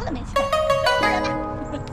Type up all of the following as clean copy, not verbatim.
都没吃，多人呢。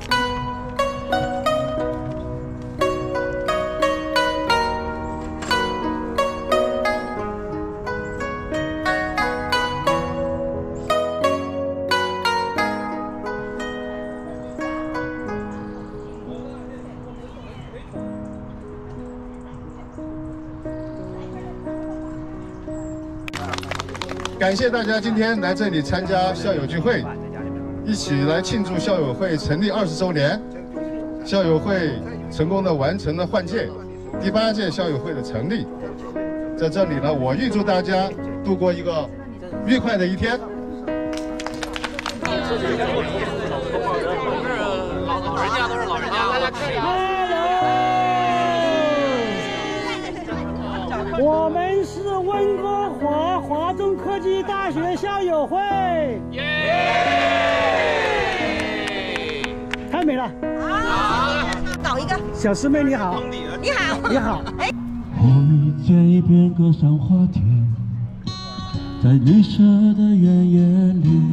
感谢大家今天来这里参加校友聚会，一起来庆祝校友会成立20周年。校友会成功的完成了换届，第8届校友会的成立。在这里呢，我预祝大家度过一个愉快的一天。 我们是温哥华华中科技大学校友会，太美了！ 好，搞一个。 小师妹你好， 你好， 你好。 哎， 我遇见一片歌赏花田，在绿色的原野里。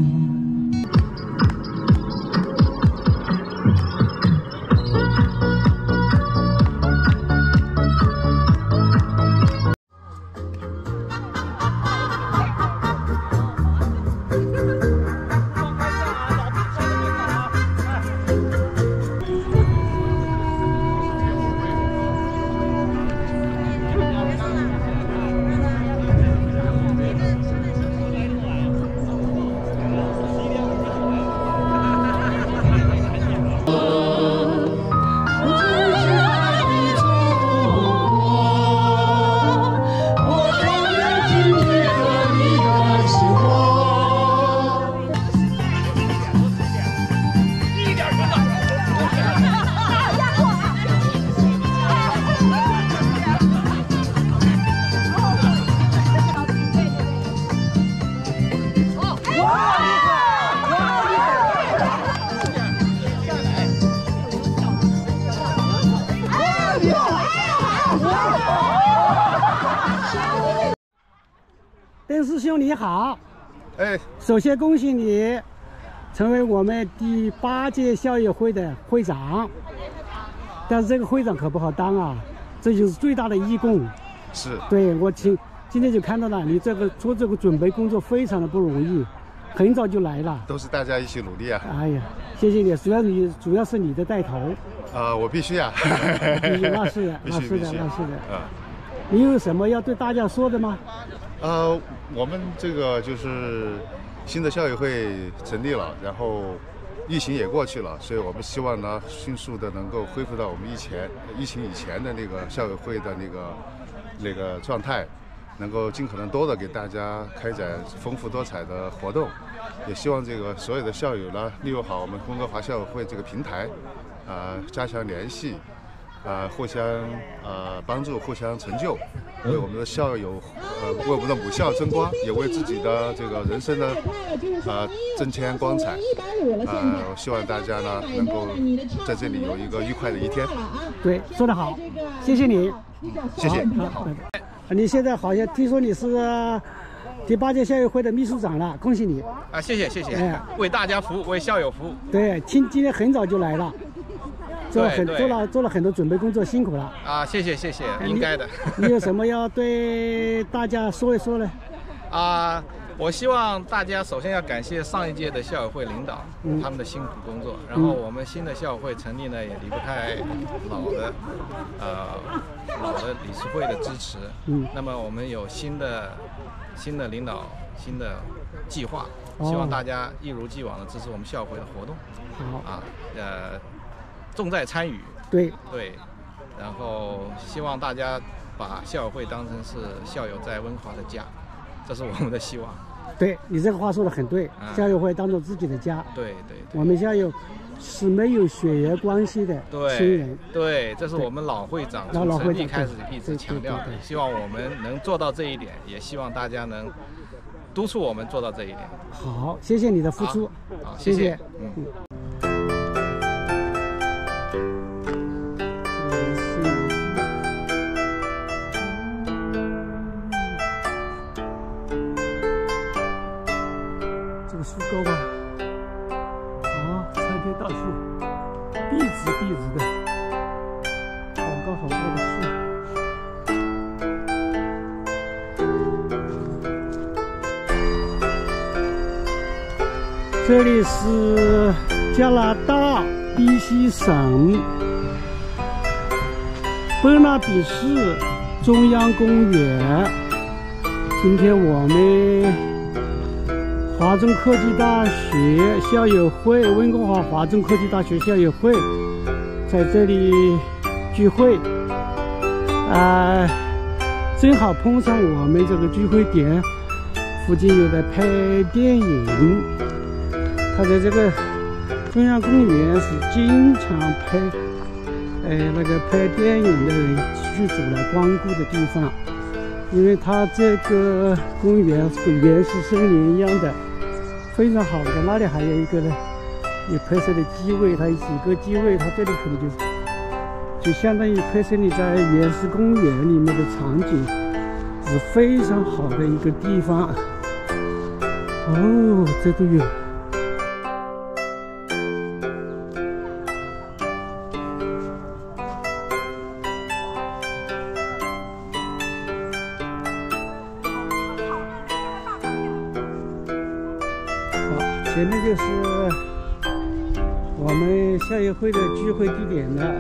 邓师兄你好， 哎， 首先恭喜你成为我们第8届校友会的会长，但是这个会长可不好当啊，这就是最大的义工。 是， 对我今天就看到了你做这个准备工作非常的不容易，很早就来了， 都是大家一起努力啊！ 哎呀，谢谢你，主要是你的带头。 我必须呀、 那是的，那是的。你有什么要对大家说的吗？ 我们这个就是新的校友会成立了，然后疫情也过去了，所以我们希望呢，迅速的能够恢复到我们疫情以前的那个校友会的那个状态，能够尽可能多的给大家开展丰富多彩的活动，也希望这个所有的校友呢，利用好我们温哥华校友会这个平台，加强联系。互相帮助，互相成就，为我们的校友为我们的母校争光，也为自己的这个人生的增添光彩。我希望大家呢能够在这里有一个愉快的一天。 对，说得好，谢谢你， 谢谢。 你现在好像听说你是第8届校友会的秘书长了，恭喜你！ 谢谢。为大家服务，为校友服务。 对，今天很早就来了。做了很多准备工作，辛苦了谢谢，应该的。 你有什么要对大家说一说呢？ 我希望大家首先要感谢上一届的校友会领导他们的辛苦工作，然后我们新的校友会成立呢，也离不开老的理事会的支持。那么我们有新的领导，新的计划，希望大家一如既往的支持我们校友会的活动。好重在参与，对，然后希望大家把校友会当成是校友在温华的家，这是我们的希望。 对，你这个话说得很对，校友会当做自己的家。 对， 我们校友是没有血缘关系的亲人。 对，这是我们老会长从成立开始一直强调的，希望我们能做到这一点，也希望大家能督促我们做到这一点。 好，谢谢你的付出。 好，谢谢。 这个树高吧？ 大树，笔直的，好高的树。这里是加拿大宾夕省伯纳比市中央公园。今天我们华中科技大学校友会，温哥华华中科技大学校友会在这里聚会，正好碰上我们这个聚会点附近有在拍电影。他在这个中央公园是经常拍拍电影的人剧组来光顾的地方，因为它这个公园是跟原始森林一样的，非常好的。那里还有一个呢，也拍摄的机位，它有几个机位，它这里可能就相当于拍摄你在原始公园里面的场景，是非常好的一个地方。哦，这都有。前面就是我们校友会的聚会地点了，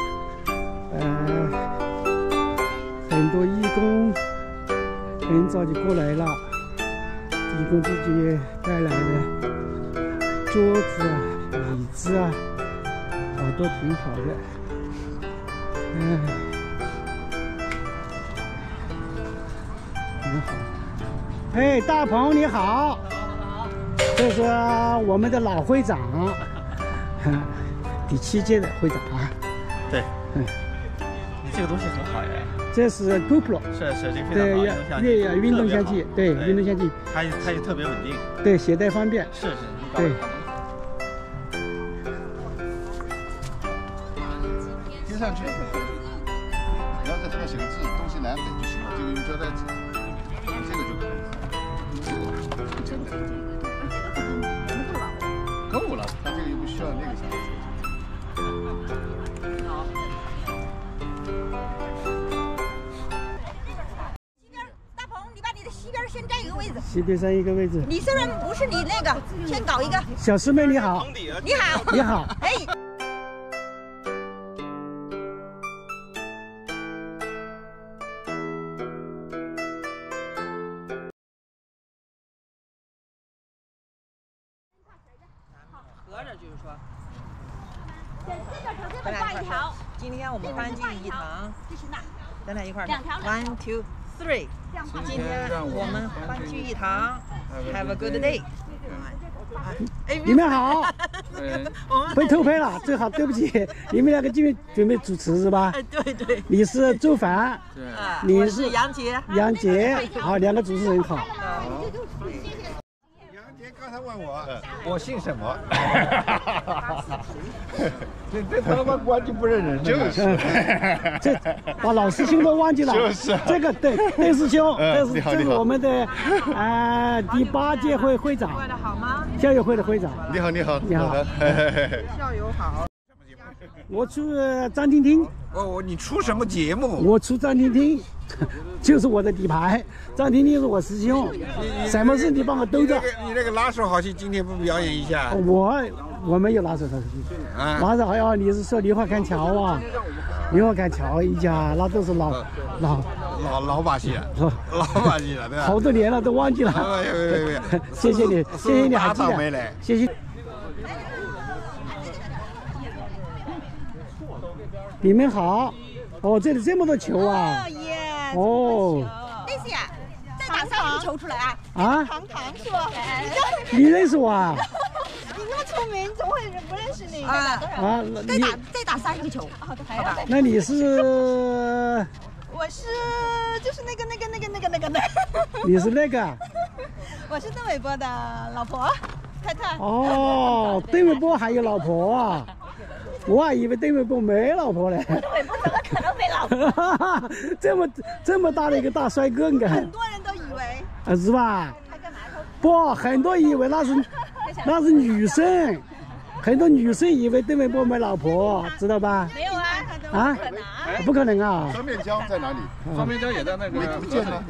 很多义工很早就过来了，义工自己带来的桌子啊、椅子啊，好多挺好的，很好。哎，大鹏你好。这是我们的老会长，第7届的会长啊。 对，你这个东西很好呀。 这是 GoPro， 是这个非常好， 运动相机，对，运动相机。 它也特别稳定。 对，携带方便。 是。 对。 贴上去，你要在上面写个字，东西南北就行了，就用胶带纸，这个就可以。够了，它这个又不需要那个啥。 大鹏，你把你的西边先占一个位置。 西边占一个位置。 你虽然不是你那个，先搞一个。 小师妹你好。 你好。 你好。 哎。 合着就是说，咱俩一条。今天我们欢聚一堂，咱俩一块儿。1, 2, 3。今天我们欢聚一堂 ，Have a good day。 你们好。被偷拍了，正好对不起，你们两个准备主持是吧？ 对。 你是周凡， 你是杨杰。 杨杰，好，两个主持人好。 刚才问我姓什么？这他妈关就不认人， 就是这把老师兄都忘记了。 就是这个对邓师兄，这是我们的第8届会长，校友会的会长。 你好。 校友好。 我出张婷婷。 哦，你出什么节目？ 我出张婷婷，就是我的底牌。张婷婷是我师兄，什么事你帮我兜着。 你那个拉手好戏今天不表演一下？ 我没有拉手好戏。拉手好像你是说梨花看桥啊？梨花看桥一家那都是老把戏了，老把戏了，对吧？ 好多年了都忘记了。谢谢你还记得，谢谢。你们好，哦，这里这么多球啊！哦， 那是呀，再打3个球出来啊！ 啊？ 糖是吧？ 你认识我啊？ 你那么出名，怎么会不认识你啊？再打3个球，好吧？ 那你是？ 我是就是那个。 你是那个？ 我是邓伟波的老婆太太。 哦，邓伟波还有老婆啊？我还以为邓伟波没老婆嘞。 邓伟波怎么可能没老婆？ 这么大的一个大帅哥，你看。 很多人都以为。 是吧？不，很多以为那是女生。 很多女生以为邓文波没老婆，知道吧？ 没有啊， 啊，不可能啊！ 双面胶在哪里？ 双面胶也在那个没见吗？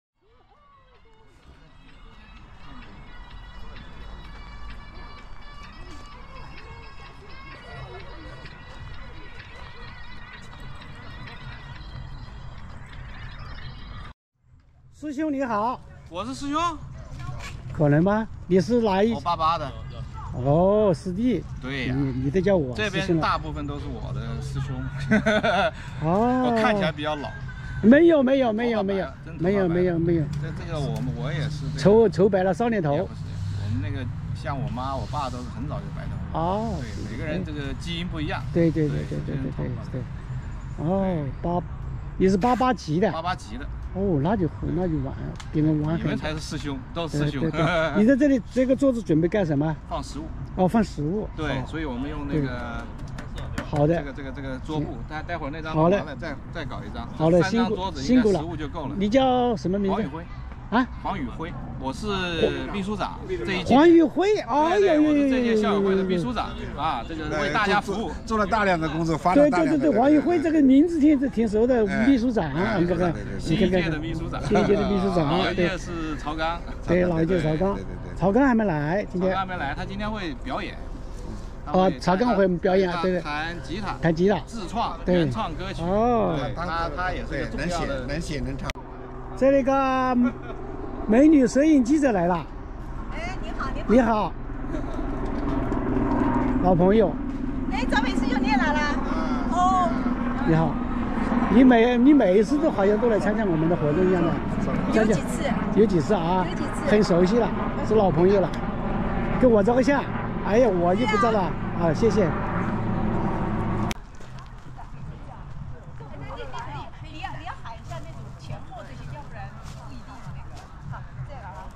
师兄你好， 我是师兄， 可能吗？你是哪一？ 我88的。 哦，师弟。 对呀。 你得叫我。 这边大部分都是我的师兄。 哦。 我看起来比较老。 没有。这个我也是。 愁白了少年头。 不是，我们那个像我妈我爸都是很早就白头。 哦。 对，每个人这个基因不一样。 对。哦，你是88级的。 88级的。 哦，那就晚，比我晚很多。 你们才是师兄，都是师兄。 你在这里这个桌子准备干什么？ 放食物。 哦，放食物。 对，所以我们用那个。 好的。 这个桌布，待会儿那张好的， 再搞一张。 好的，辛苦了， 食物就够了。 你叫什么名字？ 黄宇辉。啊，黄宇辉，我是秘书长这一届。 黄宇辉，哎呦， 我是这届校友会的秘书长啊，这个为大家服务， 做了大量的工作，发了大量的。 对，黄宇辉这个名字挺熟的，秘书长，你看看， 新一届的秘书长， 老一届是曹刚， 对，老一届曹刚，曹刚还没来，今天。 曹刚还没来，他今天会表演。 哦，曹刚会表演，对。 弹吉他，自创原创歌曲。 哦， 他也是个重要的， 能写能唱。 这里个美女摄影记者来了。 哎， 你好，老朋友。 哎，张美师兄你也来了。哦。 你好，你每一次都好像都来参加我们的活动一样的。有几次啊？很熟悉了，是老朋友了。跟我照个相。哎呀，我就不知道了啊，谢谢。 你要喊一下那种前后这些，要不然不一定那个。好，这个啊。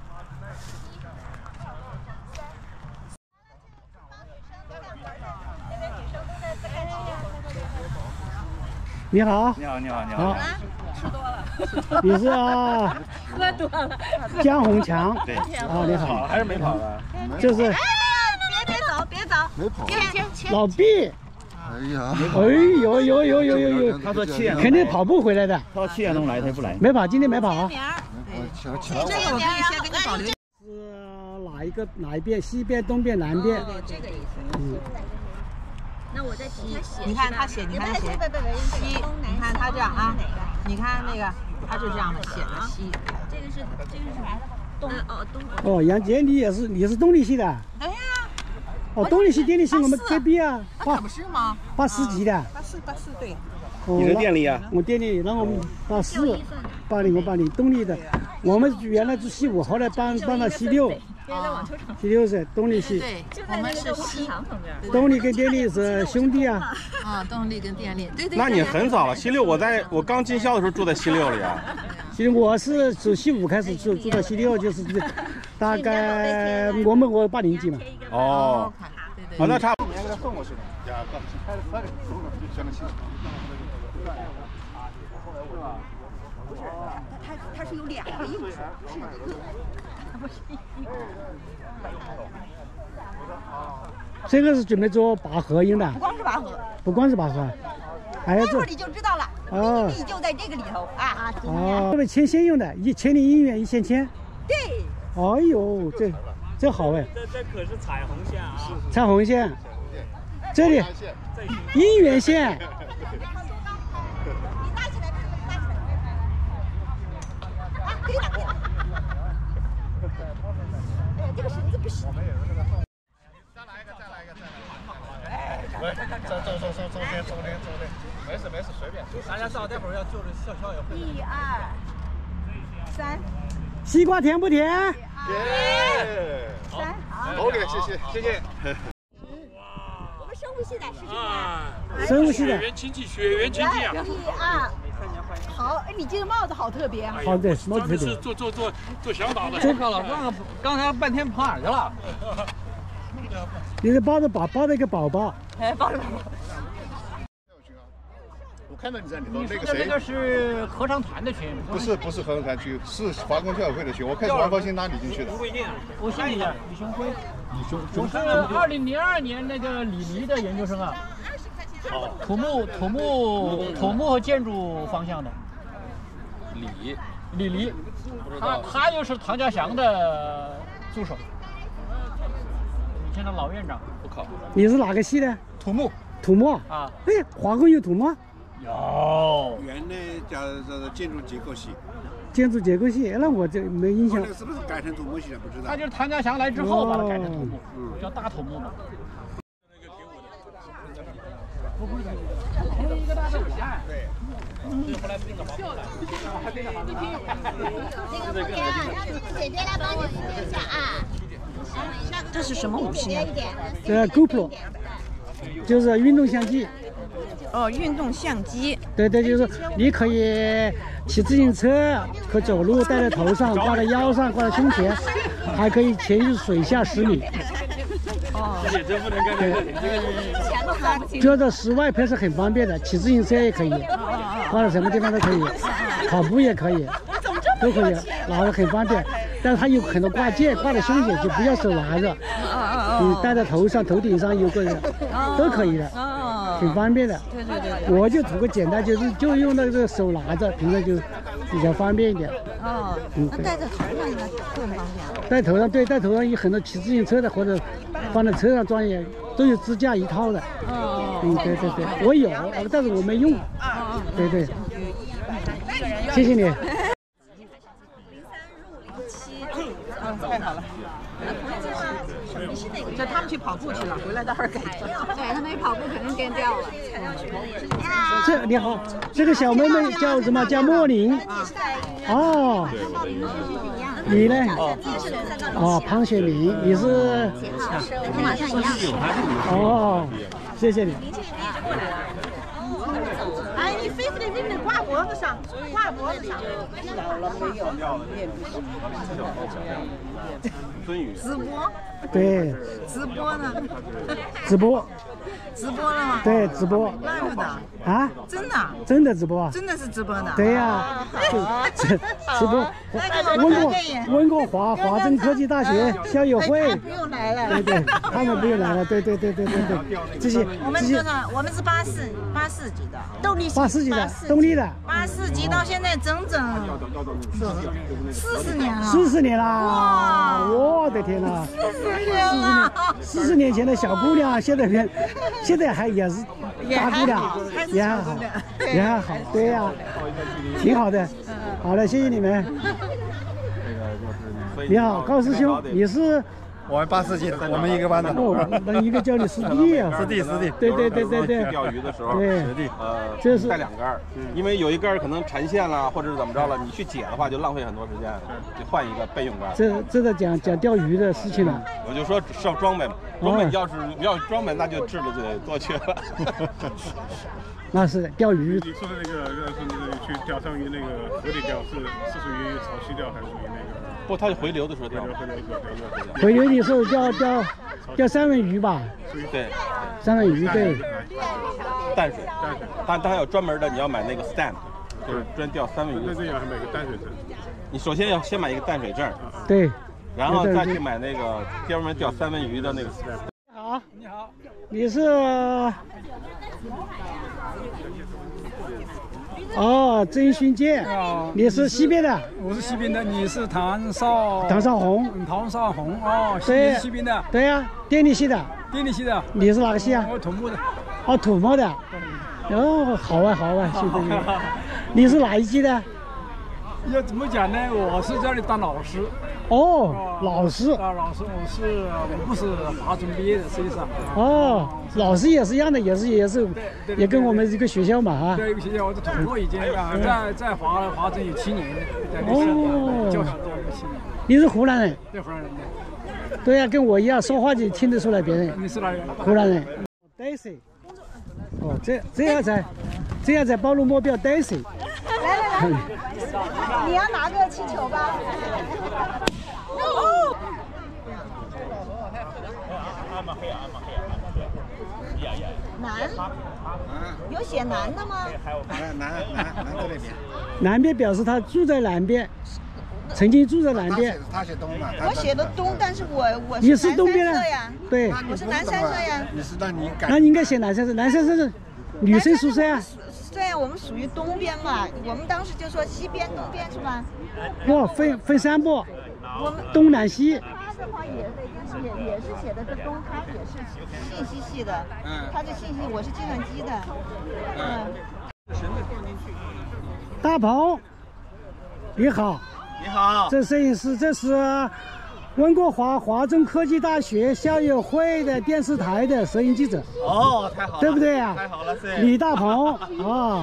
你好。 好。 吃多了。 你是啊？ 喝多了。 江宏强。 对。 啊，你好。 还是没跑的？ 就是。 别走， 没跑。 老毕。 哎呀， 有， 他说7点肯定跑步回来的。 他说7点钟来，他不来。 没跑，今天没跑啊。 这个我可以先给你保留。 是哪一边？西边、东边、南边？ 这个意思。那我再提他写。 你看他写，西，你看他这样啊，你看那个，他就这样的写的西。 这个是东。 哦，杨杰，你是动力系的？ 哎呀。 哦，动力系、电力系我们隔壁啊。 那可不是吗 ？84级的。 84对。 你是电力啊？ 我电力，然后84、80我80动力的。我们原来是系5，后来搬到系6。系6是动力系。 对，我们是西。 动力跟电力是兄弟啊。 啊，动力跟电力，对。 那你很早了，系6，我刚进校的时候住在系6里啊。 其实我是从系5开始住到系6，就是大概我80级嘛。 哦。好，那差不多。 他是有2个硬手，是1个，不是1个。 这个是准备做拔河用的。不光是拔河。还要做。 待会儿你就知道了。秘密就在这个里头啊。 哦，这个牵线用的，1000里1元1线牵。 对。 哎呦，这好哎。 这可是彩虹线啊。 彩虹线。这里1元线。 这个绳子不行。 再来一个。走的。没事，随便。大家上，待会儿要就是校友会。 1、2、3。 西瓜甜不甜？ 甜。 好。 OK，谢谢。 我们生物系的师兄们。 生物系的。 血缘亲戚啊。 1、2。好，哎，你这个帽子好特别啊！ 好，对，帽子特别。 是做小岛的。 真看了，刚才半天跑哪去了？ 你是抱着一个宝宝。 哎，抱着宝宝。 看到你在里头。 你说的那个是合唱团的群？ 不是合唱团群，是华工教委会的群。我看是王高兴拉你进去的。 我姓李，李雄辉。我是2002年那个李黎的研究生啊。土木和建筑方向的。李黎，他又是唐家祥的助手。以前的老院长。不考。 你是哪个系的？ 土木。 土木啊？ 哎，华工有土木？ 有。 原来叫这建筑结构系。 建筑结构系，那我这没印象。 是不是改成土木系了？不知道。 他就是唐家祥来之后把它改成土木，叫大土木嘛。一个大的骨干。对。后来变成黄骨这是什么武器啊 ？GoPro， 就是运动相机。 哦，运动相机。 对，就是你可以骑自行车，可走路，戴在头上，挂在腰上，挂在胸前，还可以潜入水下10米。 哦， 这真不能干这个。 就在室外拍是很方便的，骑自行车也可以，挂在什么地方都可以，跑步也可以，都可以，拿着很方便。但是它有很多挂件，挂在胸前就不要手拿着，你戴在头上，头顶上有个人，都可以的，很方便的。 对。 我就图个简单，就用那个手拿着，平常就比较方便一点。 哦，那戴在头上应该更方便。 戴头上，对，戴头上有很多骑自行车的或者放在车上装也都有支架一套的。对，我有，但是我没用。对。谢谢你。 太好了。这他们去跑步去了，回来待会儿改。 对，他们跑步肯定颠掉了。 你好，这个小妹妹叫什么？叫莫林。哦。你呢？哦，庞雪明，你是？ 马上一样。 哦，谢谢你。 哎，你非得挂脖子上，挂脖子上。直播。 对。 直播呢？ 直播。 直播了吗？ 对，直播。 怪不得。 啊？ 真的？ 真的直播啊？ 真的是直播的。 对呀，直播。温哥华政科技大学校友会。 不用来了。 对，他们不用来了。对。这些。 我们是84级的，动力 84级的，动力的。 84级到现在整40年了。 40年啦！哇，我的天哪 ！40年了 ！40年前的小姑娘，现在也是大姑娘，也还好，对呀，挺好的。好的，谢谢你们。你好，高师兄，你是？ 我们84级的，我们一个班的。 哦，那一个叫你师弟啊。 师弟。 对。钓鱼的时候， 师弟， 这是带2杆，因为有一杆可能缠线了，或者是怎么着了，你去解的话就浪费很多时间，就换一个备用杆。 这个讲钓鱼的事情了。 我就说上装备嘛，装备要装备，那就质量就得多缺了。 那是钓鱼。 你说的那个去钓上鱼那个河里钓，是属于潮汐钓还是属于那个？ 不，它是回流的时候钓。 回流的时候钓三文鱼吧？ 对， 三文鱼对。 淡水，它有专门的，你要买那个 stand， 就是专钓三文鱼。 那要买个淡水证。 你首先要先买一个淡水证。 对。 然后再去买那个专门钓三文鱼的那个 stand。 你好，你是？哦，曾勋健，你是西边的？ 我是西边的，你是唐少红哦， 对， 西边的。 对呀，电力系的。 电力系的。 你是哪个系啊？ 我土木的。 哦，土木的。哦，好啊，谢谢。你是哪一级的？ 要怎么讲呢？我是在这里当老师。 哦，老师。 老师，我不是华中毕业的，实际上。 哦，老师也是一样的，也跟我们一个学校嘛啊。 对，一个学校，我在土木已经在华中有7年，在历史教书教了7年。 你是湖南人？ 对，湖南人的。 对呀，跟我一样，说话就听得出来别人。 你是哪人？ 湖南人。Daisy。哦，这样才暴露目标 Daisy。 来，你要拿个气球吧。 南，有写南的吗？ 南在那边。 南边表示他住在南边，曾经住在南边。 他写东嘛。 我写的东，但是我你是东边的呀？ 对， 我是南三社呀。 你是那你改？ 那你应该写南三社，南三社是女生宿舍啊。 对呀，我们属于东边嘛，我们当时就说西边、东边是吧？ 不，分三步，东南西。 他的话也是写的是东，他也是信息系的，他是信息，我是计算机的， 大鹏，你好。 你好。 这摄影师，这是温哥华华中科技大学校友会的电视台的摄影记者。 哦，太好了， 对不对啊？ 太好了， 李大鹏啊。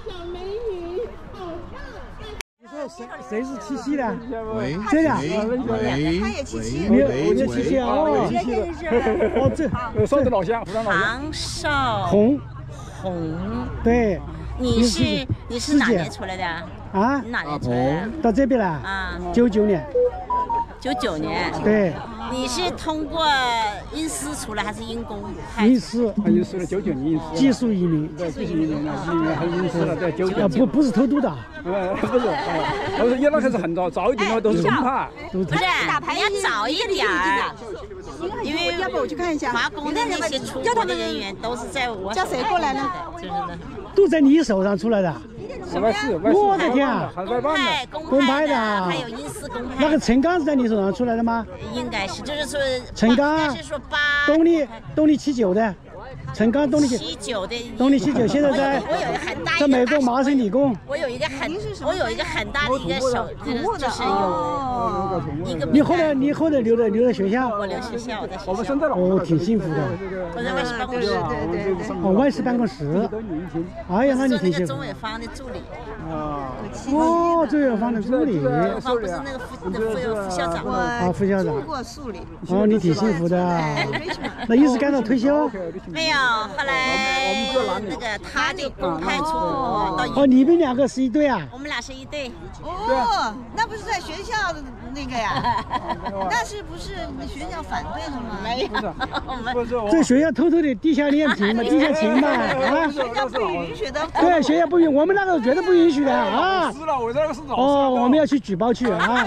谁是七夕的？这俩， 他也七夕， 你也七夕哦。哦，这上的老乡， 唐少红，对。 你是哪年出来的？ 啊？ 你哪年出来的？ 到这边来啊 ？99年。 99年。 对。 你是通过因私出来还是因公？ 因私。 因私了，99年因私。 技术移民。 对，技术移民了，还是因私了，在99。 不是偷渡的。 不是，我说也那可是很早一点的都是公派。 不是，你要早一点儿。因为要不我去看一下。 华工的那些出国的人员都是在我叫谁过来呢？ 就是那。 都在你手上出来的。我的天啊！ 公派的，还有因私公派。 那个陈刚是在你手上出来的吗？ 应该是，就是说陈刚，动力79的，陈刚动力 79的， 动力79现在在美国麻省理工。 我有一个很大的一个手，就是有一个。 你后来留在学校？ 我留学校， 我们现在哦，挺幸福的。 我在外事办公室。 对。哦，外事办公室。哎呀，那你挺幸福。 中远方的助理。 哦，中远方的助理。 不是那个副校长。 啊，副校长。 做过助理。 哦，你挺幸福的。那一直干到退休？ 没有，后来那个他就公派出国到。 哦，你们两个是一对啊？ 我们俩是一对。 哦，那不是在学校的那个呀？那是不是学校反对的吗？ 没有， 这学校偷偷的地下恋情嘛，地下情嘛，啊？ 学校不允许的。 对，学校不允，我们那个绝对不允许的啊！哦，我们要去举报去啊！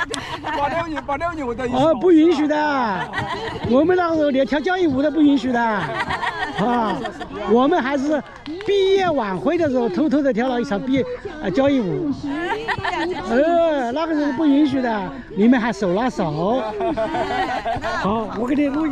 8六年我在。 哦，不允许的，我们那个时候连跳交谊舞都不允许的，啊，我们还是毕业晚会的时候偷偷的跳了一场交谊舞，那个时候不允许的，你们还手拉手。好，我给你录。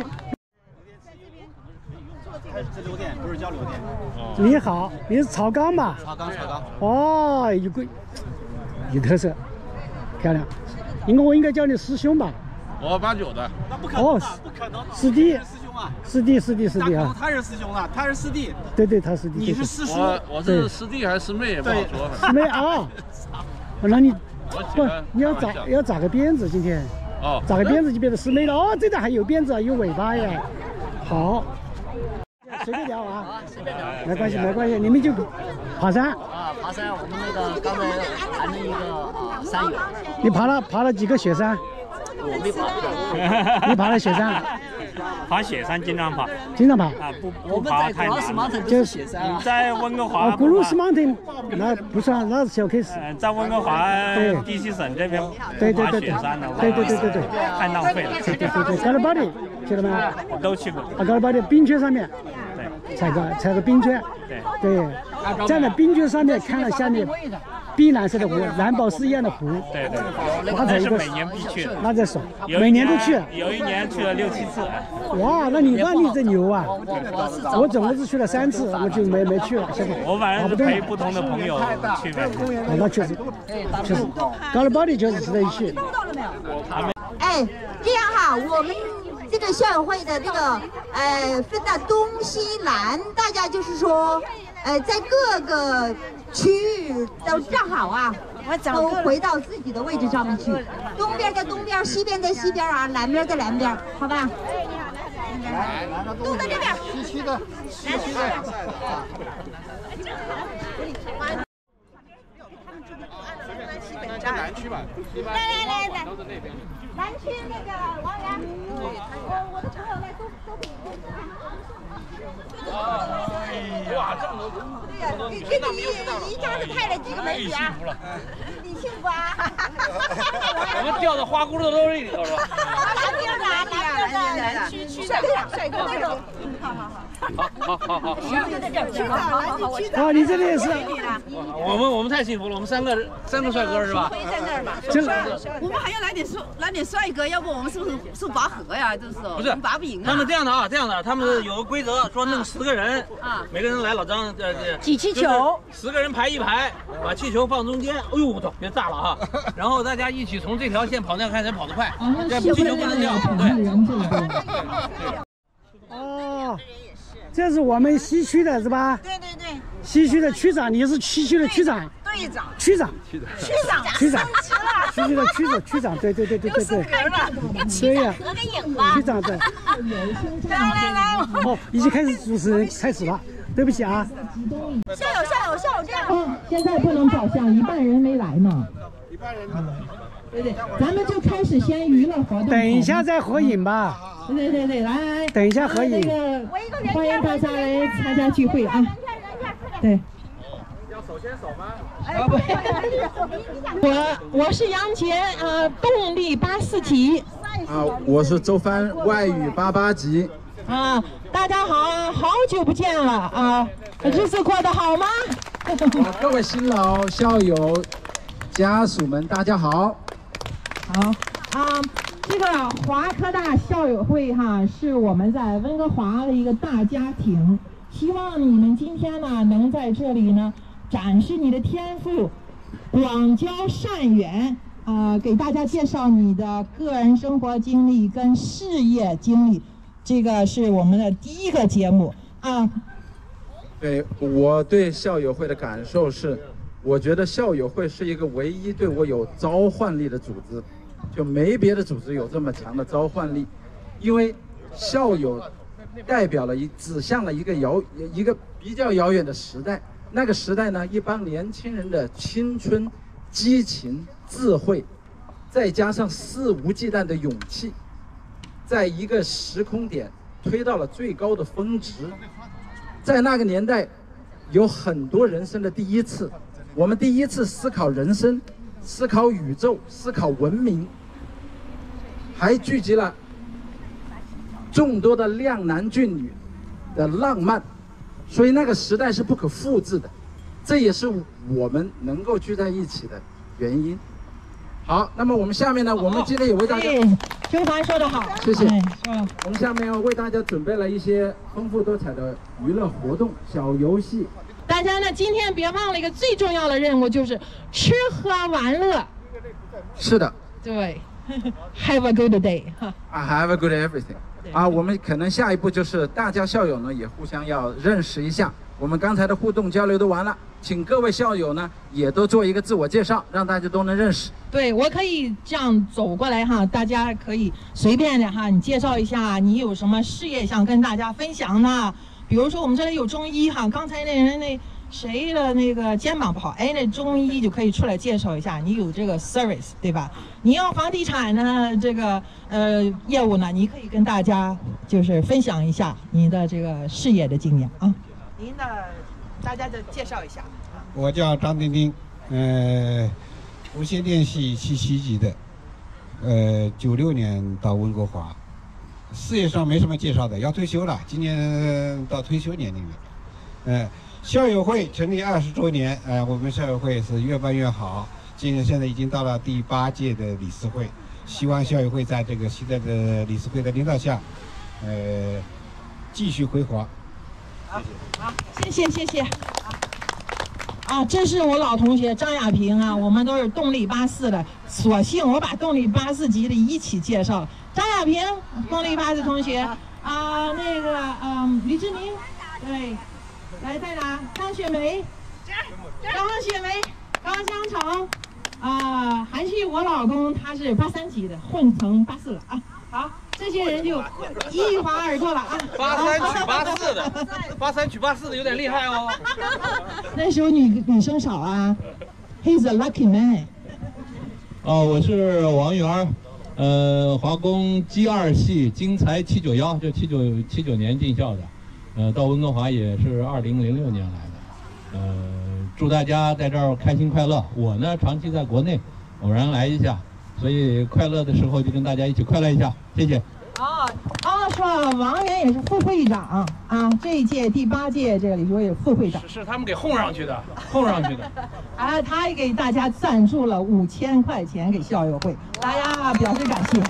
是流电，不是交流电。 你好，你是曹刚吧？ 曹刚。 哦，有特色，漂亮。我应该叫你师兄吧？ 我89的。那不可能。不可能。 师弟。 师兄啊。 师弟啊。 他是师兄了，他是师弟。 对，他师弟。 你是师叔。 我是师弟还是师妹也不好说。 师妹啊。那你不你要扎个辫子今天？ 哦。 扎个辫子就变成师妹了哦，这个还有辫子，有尾巴耶。好。随便聊啊，没关系，你们就爬山啊，爬山，我们那个刚才谈了一个山友。 你爬了几个雪山？ 我没爬。 你爬了雪山？ 爬雪山经常爬。啊，不爬太难。 就是雪山啊。 在温哥华。 古鲁斯 mountain 那不算，那是小 case。 在温哥华地西省这边爬雪山的， 对， 太浪费了。 对 ，Gallipoli 去了没？ 我都去过。 Gallipoli 冰圈上面。踩个冰圈，对，站在冰圈上面看了下面碧蓝色的湖，蓝宝石一样的湖， 对， 那是每年必去的， 那在手，每年都去， 有一年去了6、7次。 哇，那你真牛啊！我总共是去了3次，我就没去了。现在我反正是陪不同的朋友去的。 那确实，Gallipoli确实值得一去。 哎，这样哈，我们。这个校友会的这个分到东西南，大家就是说在各个区域都站好啊，都回到自己的位置上面去。东边在东边，西边在西边啊，南边在南边，好吧？都在这边。 西的。 在南区吧。 来，南区那个王源，我的朋友来都比。 对呀，给你一家子派了几个美女啊？你幸福啊？ 我们掉到花骨朵兜里头是吧？ 来，去帅哥那种。好。 啊，你这里也是。 我们太幸福了，我们三个帅哥是吧？ 在那儿嘛。 我们还要来点帅哥，要不我们是不是拔河呀？就是不是拔不赢啊。 他们这样的，他们有个规则，说弄10个人啊，每个人来老张挤气球 ，10个人排一排，把气球放中间。哎呦，我操，别炸了啊！然后大家一起从这条线跑，那样看谁跑得快。这气球不能掉，对。 哦，这是我们西区的是吧？ 对。 西区的区长，你是西区的区长？ 队长。 区长。 区长。 西区的区长，对。对呀，区长对。 来。 哦，已经开始主持人开始了，对不起啊。 校友这样。 现在不能照相，一半人没来呢。对，咱们就开始先娱乐活动。 等一下再合影吧。 对，来。 等一下合影。 欢迎大家来参加聚会啊。对。 要手牵手吗？ 我是杨杰动力84级。 我是周帆，外语88级。 大家好久不见了啊！日子过得好吗？ 各位新老校友、家属们，大家好。 这个华科大校友会是我们在温哥华的一个大家庭，希望你们今天呢能在这里呢展示你的天赋，广交善缘给大家介绍你的个人生活经历跟事业经历，这个是我们的第一个节目啊。 对，我对校友会的感受是，我觉得校友会是一个唯一对我有召唤力的组织，就没别的组织有这么强的召唤力，因为校友代表了指向了一个比较遥远的时代。那个时代呢，一帮年轻人的青春、激情、智慧，再加上肆无忌惮的勇气，在一个时空点推到了最高的峰值。在那个年代，有很多人生的第一次，我们第一次思考人生、思考宇宙、思考文明，还聚集了众多的靓男俊女的浪漫，所以那个时代是不可复制的，这也是我们能够聚在一起的原因。好，那么我们下面呢，我们今天也为大家， 周凡说得好， 谢谢。我们下面要为大家准备了一些丰富多彩的娱乐活动、小游戏。 大家呢，今天别忘了一个最重要的任务，就是吃喝玩乐。 是的。 对，Have a good day have a good everything。我们可能下一步就是大家校友呢也互相要认识一下。我们刚才的互动交流都完了，请各位校友呢也都做一个自我介绍，让大家都能认识。 对，我可以这样走过来大家可以随便的你介绍一下你有什么事业想跟大家分享的。比如说我们这里有中医刚才那人谁的那个肩膀不好，那中医就可以出来介绍一下，你有这个 service 对吧？你要房地产呢这个业务呢，你可以跟大家就是分享一下你的这个事业的经验啊。您的大家的介绍一下。 我叫张丁丁，无线电系7级的，96年到温哥华，事业上没什么介绍的，要退休了，今年到退休年龄了。校友会成立20周年，我们校友会是越办越好，现在已经到了第8届的理事会，希望校友会在这个现在的理事会的领导下，继续辉煌。 谢谢。这是我老同学张亚平我们都是动力84的，索性我把动力84级的一起介绍。张亚平，动力84同学李志明，对，来在哪？张雪梅，高香成，韩旭，我老公他是83级的，混成84了好。这些人就一划而过了 83取84的，83取84的有点厉害哦。 那时候女生少He's a lucky man。 我是王源，华工G2系经材791，就79年进校的，到温哥华也是2006年来的。 祝大家在这儿开心快乐。我呢，长期在国内，偶然来一下，所以快乐的时候就跟大家一起快乐一下，谢谢。 说王源也是副会长啊，这一届第8届这个理事会也是副会长， 是他们给哄上去的，哄上去的。 他也给大家赞助了5000块钱给校友会，大家表示感谢。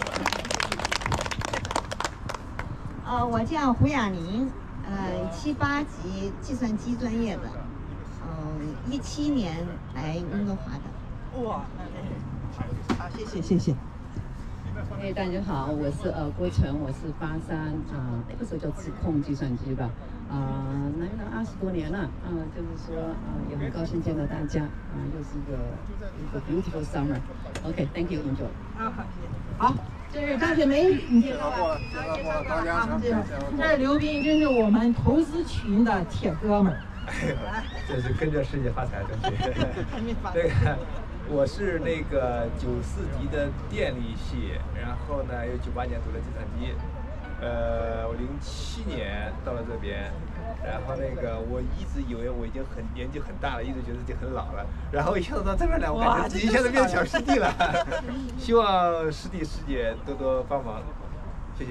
我叫胡雅玲，7、8级计算机专业的，17年来温哥华的。 哇，好，谢谢。 大家好，我是郭晨，我是83那个时候叫智控计算机吧，来了20多年了，就是说也很高兴见到大家，又是一个 beautiful summer。OK，thank you，enjoy。 好，这是张雪梅，你介绍吧。这是刘斌，这是我们投资群的铁哥们儿。 这是跟着师姐发财，真是。这个。我是那个94级的电力系，然后呢，又98年读了计算机，我07年到了这边，然后那个我一直以为我已经年纪很大了，一直觉得自己很老了，然后一下子到这边来，我感觉自己一下子变小师弟了。希望师弟师姐多多帮忙，谢谢。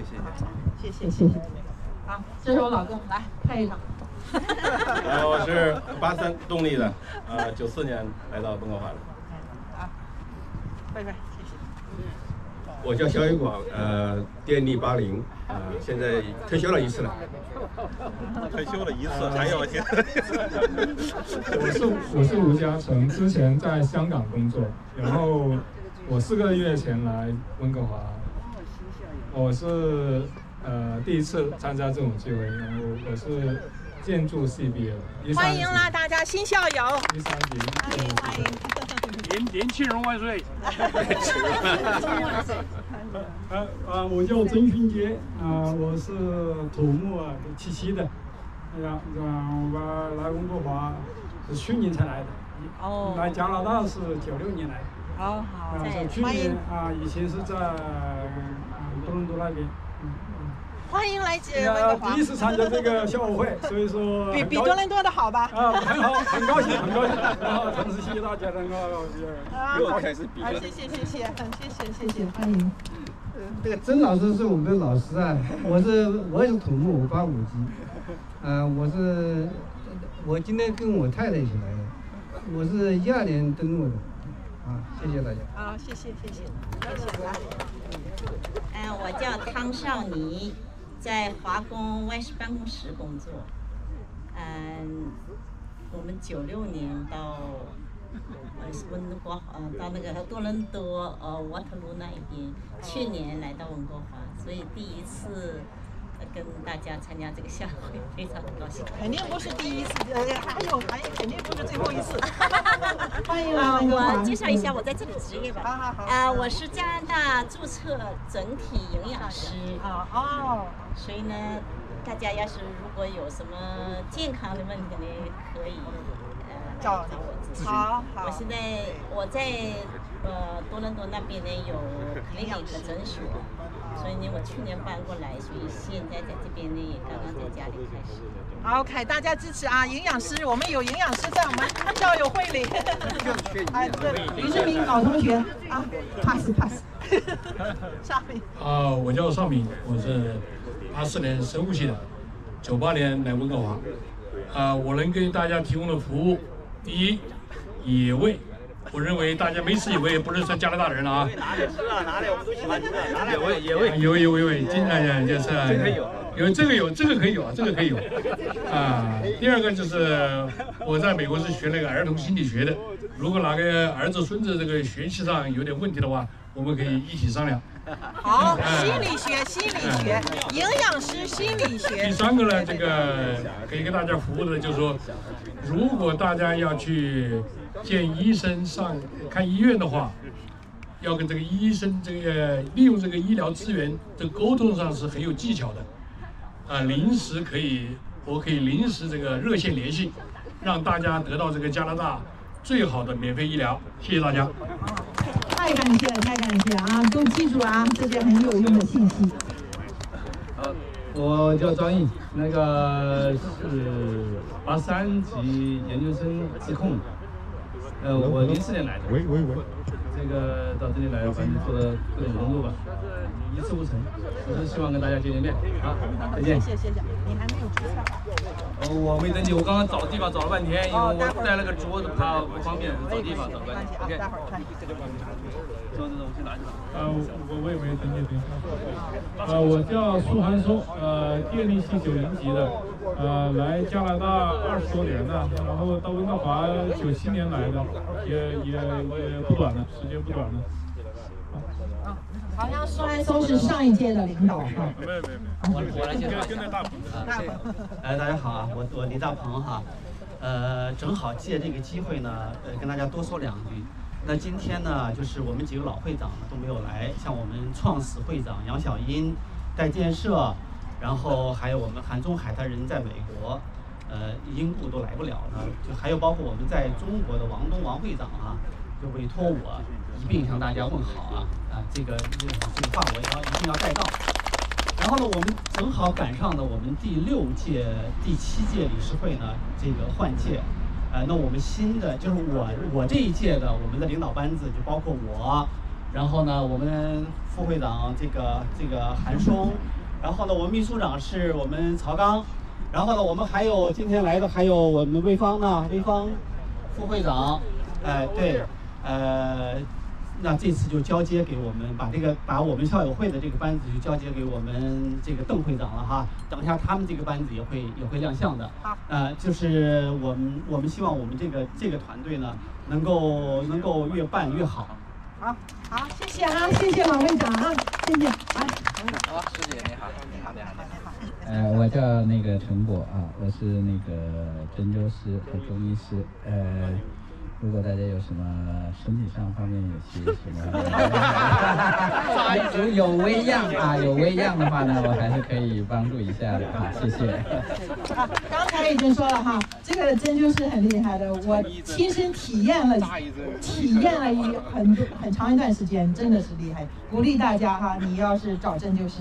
好，这是我老公，来拍一张。 我是83动力的，94年来到温哥华的。 拜，谢谢。 我叫肖一广，电力80，现在退休了1次了。 退休了1次，还有天。 我是吴嘉诚，之前在香港工作，然后我4个月前来温哥华，我是第一次参加这种聚会，然后我是建筑系毕业的。 欢迎啦，大家新校友。 13级。 欢迎。 年轻人万岁！ 我叫曾勋杰，我是土木77的，我来温哥华是去年才来的，来加拿大是96年来的。 好， 去年以前是在多伦多那边。 欢迎来温哥华。 第一次参加这个校友会，所以说比多伦多的好吧？ 很好，很高兴。然后同时谢谢大家能够又开始比了。 谢谢，欢迎。 这个曾老师是我们的老师啊，我也是土木，85级，我今天跟我太太一起来的，我是12年登陆的，谢谢大家。 好，谢谢。 我叫汤少妮。在华工外事办公室工作，我们96年到温哥华，到那个多伦多瓦特卢那一边，去年来到温哥华，所以第一次跟大家参加这个校会，非常高兴。 肯定不是第一次，肯定不是最后一次。欢迎我介绍一下我在这里职业吧。我是加拿大注册整体营养师。所以呢，大家要是如果有什么健康的问题呢，可以找我咨询。好。我在多伦多那边呢有 clinic 的诊所，所以呢我去年搬过来，所以现在在这边呢也刚刚在家里开始。 OK， 大家支持啊！营养师，我们有营养师在我们校友会里。吕志明老同学pass。 邵敏。我叫邵敏，我是84年生物系的，98年来温哥华。我能给大家提供的服务，第一，野味。我认为大家没吃野味，不是说加拿大人了啊。 哪里我们都喜欢吃的， 野味，经常就是这个可以有，这个可以有。第二个就是我在美国是学那个儿童心理学的，如果哪个儿子孙子这个学习上有点问题的话，我们可以一起商量。 好，心理学，营养师心理学。 第三个呢，这个可以给大家服务的，就是说，如果大家要去见医生看医院的话，要跟这个医生利用这个医疗资源，这个沟通上是很有技巧的。我可以临时这个热线联系，让大家得到这个加拿大最好的免费医疗。谢谢大家。 太感谢啊！都记住啊，这些很有用的信息。 我叫张毅，那个是83级研究生自控，我04年来的。喂。这个到这里来，反正做的各种工作吧，一事无成，只是希望跟大家见面。好，再见。 谢谢。你还没有注册？ 我没登记，我刚刚找地方找了半天，因为我带了个桌子，怕不方便，找地方找了半天。OK。走，我去拿去了。 我也没登记对象。我叫苏寒松，电力系90级的，来加拿大20多年了，然后到温哥华97年来的，也不短了，时间不短了。 好像苏寒松是上一届的领导哈。 没有， 我来介绍。 跟着大鹏。 大家好啊，我李大鹏哈，正好借这个机会呢，跟大家多说2句。那今天呢，就是我们几个老会长呢都没有来，像我们创始会长杨晓英、戴建设，然后还有我们韩中海他人在美国，英故都来不了呢，就还有包括我们在中国的王会长啊，就委托我一并向大家问好啊，这个话我一定要带到。然后呢，我们正好赶上了我们第6届、第7届理事会呢这个换届。那我们新的就是我这一届的我们的领导班子就包括我，然后呢我们副会长这个韩松，然后呢我们秘书长是我们曹刚，然后呢我们还有今天来的还有我们潍坊副会长，对，那这次就交接给我们，把我们校友会的这个班子就交接给我们这个邓会长了哈。等一下他们这个班子也会亮相的。就是我们希望我们这个团队呢，能够越办越好。 好，谢谢啊，谢谢老会长啊，谢谢。 好，师姐你好。 我叫那个陈果啊，我是那个针灸师和中医师，如果大家有什么身体上方面有些什么有微恙的话呢，我还是可以帮助一下的啊，谢谢。 刚才已经说了哈，这个针灸是很厉害的，我亲身体验了很长一段时间，真的是厉害，鼓励大家哈，你要是找针灸师。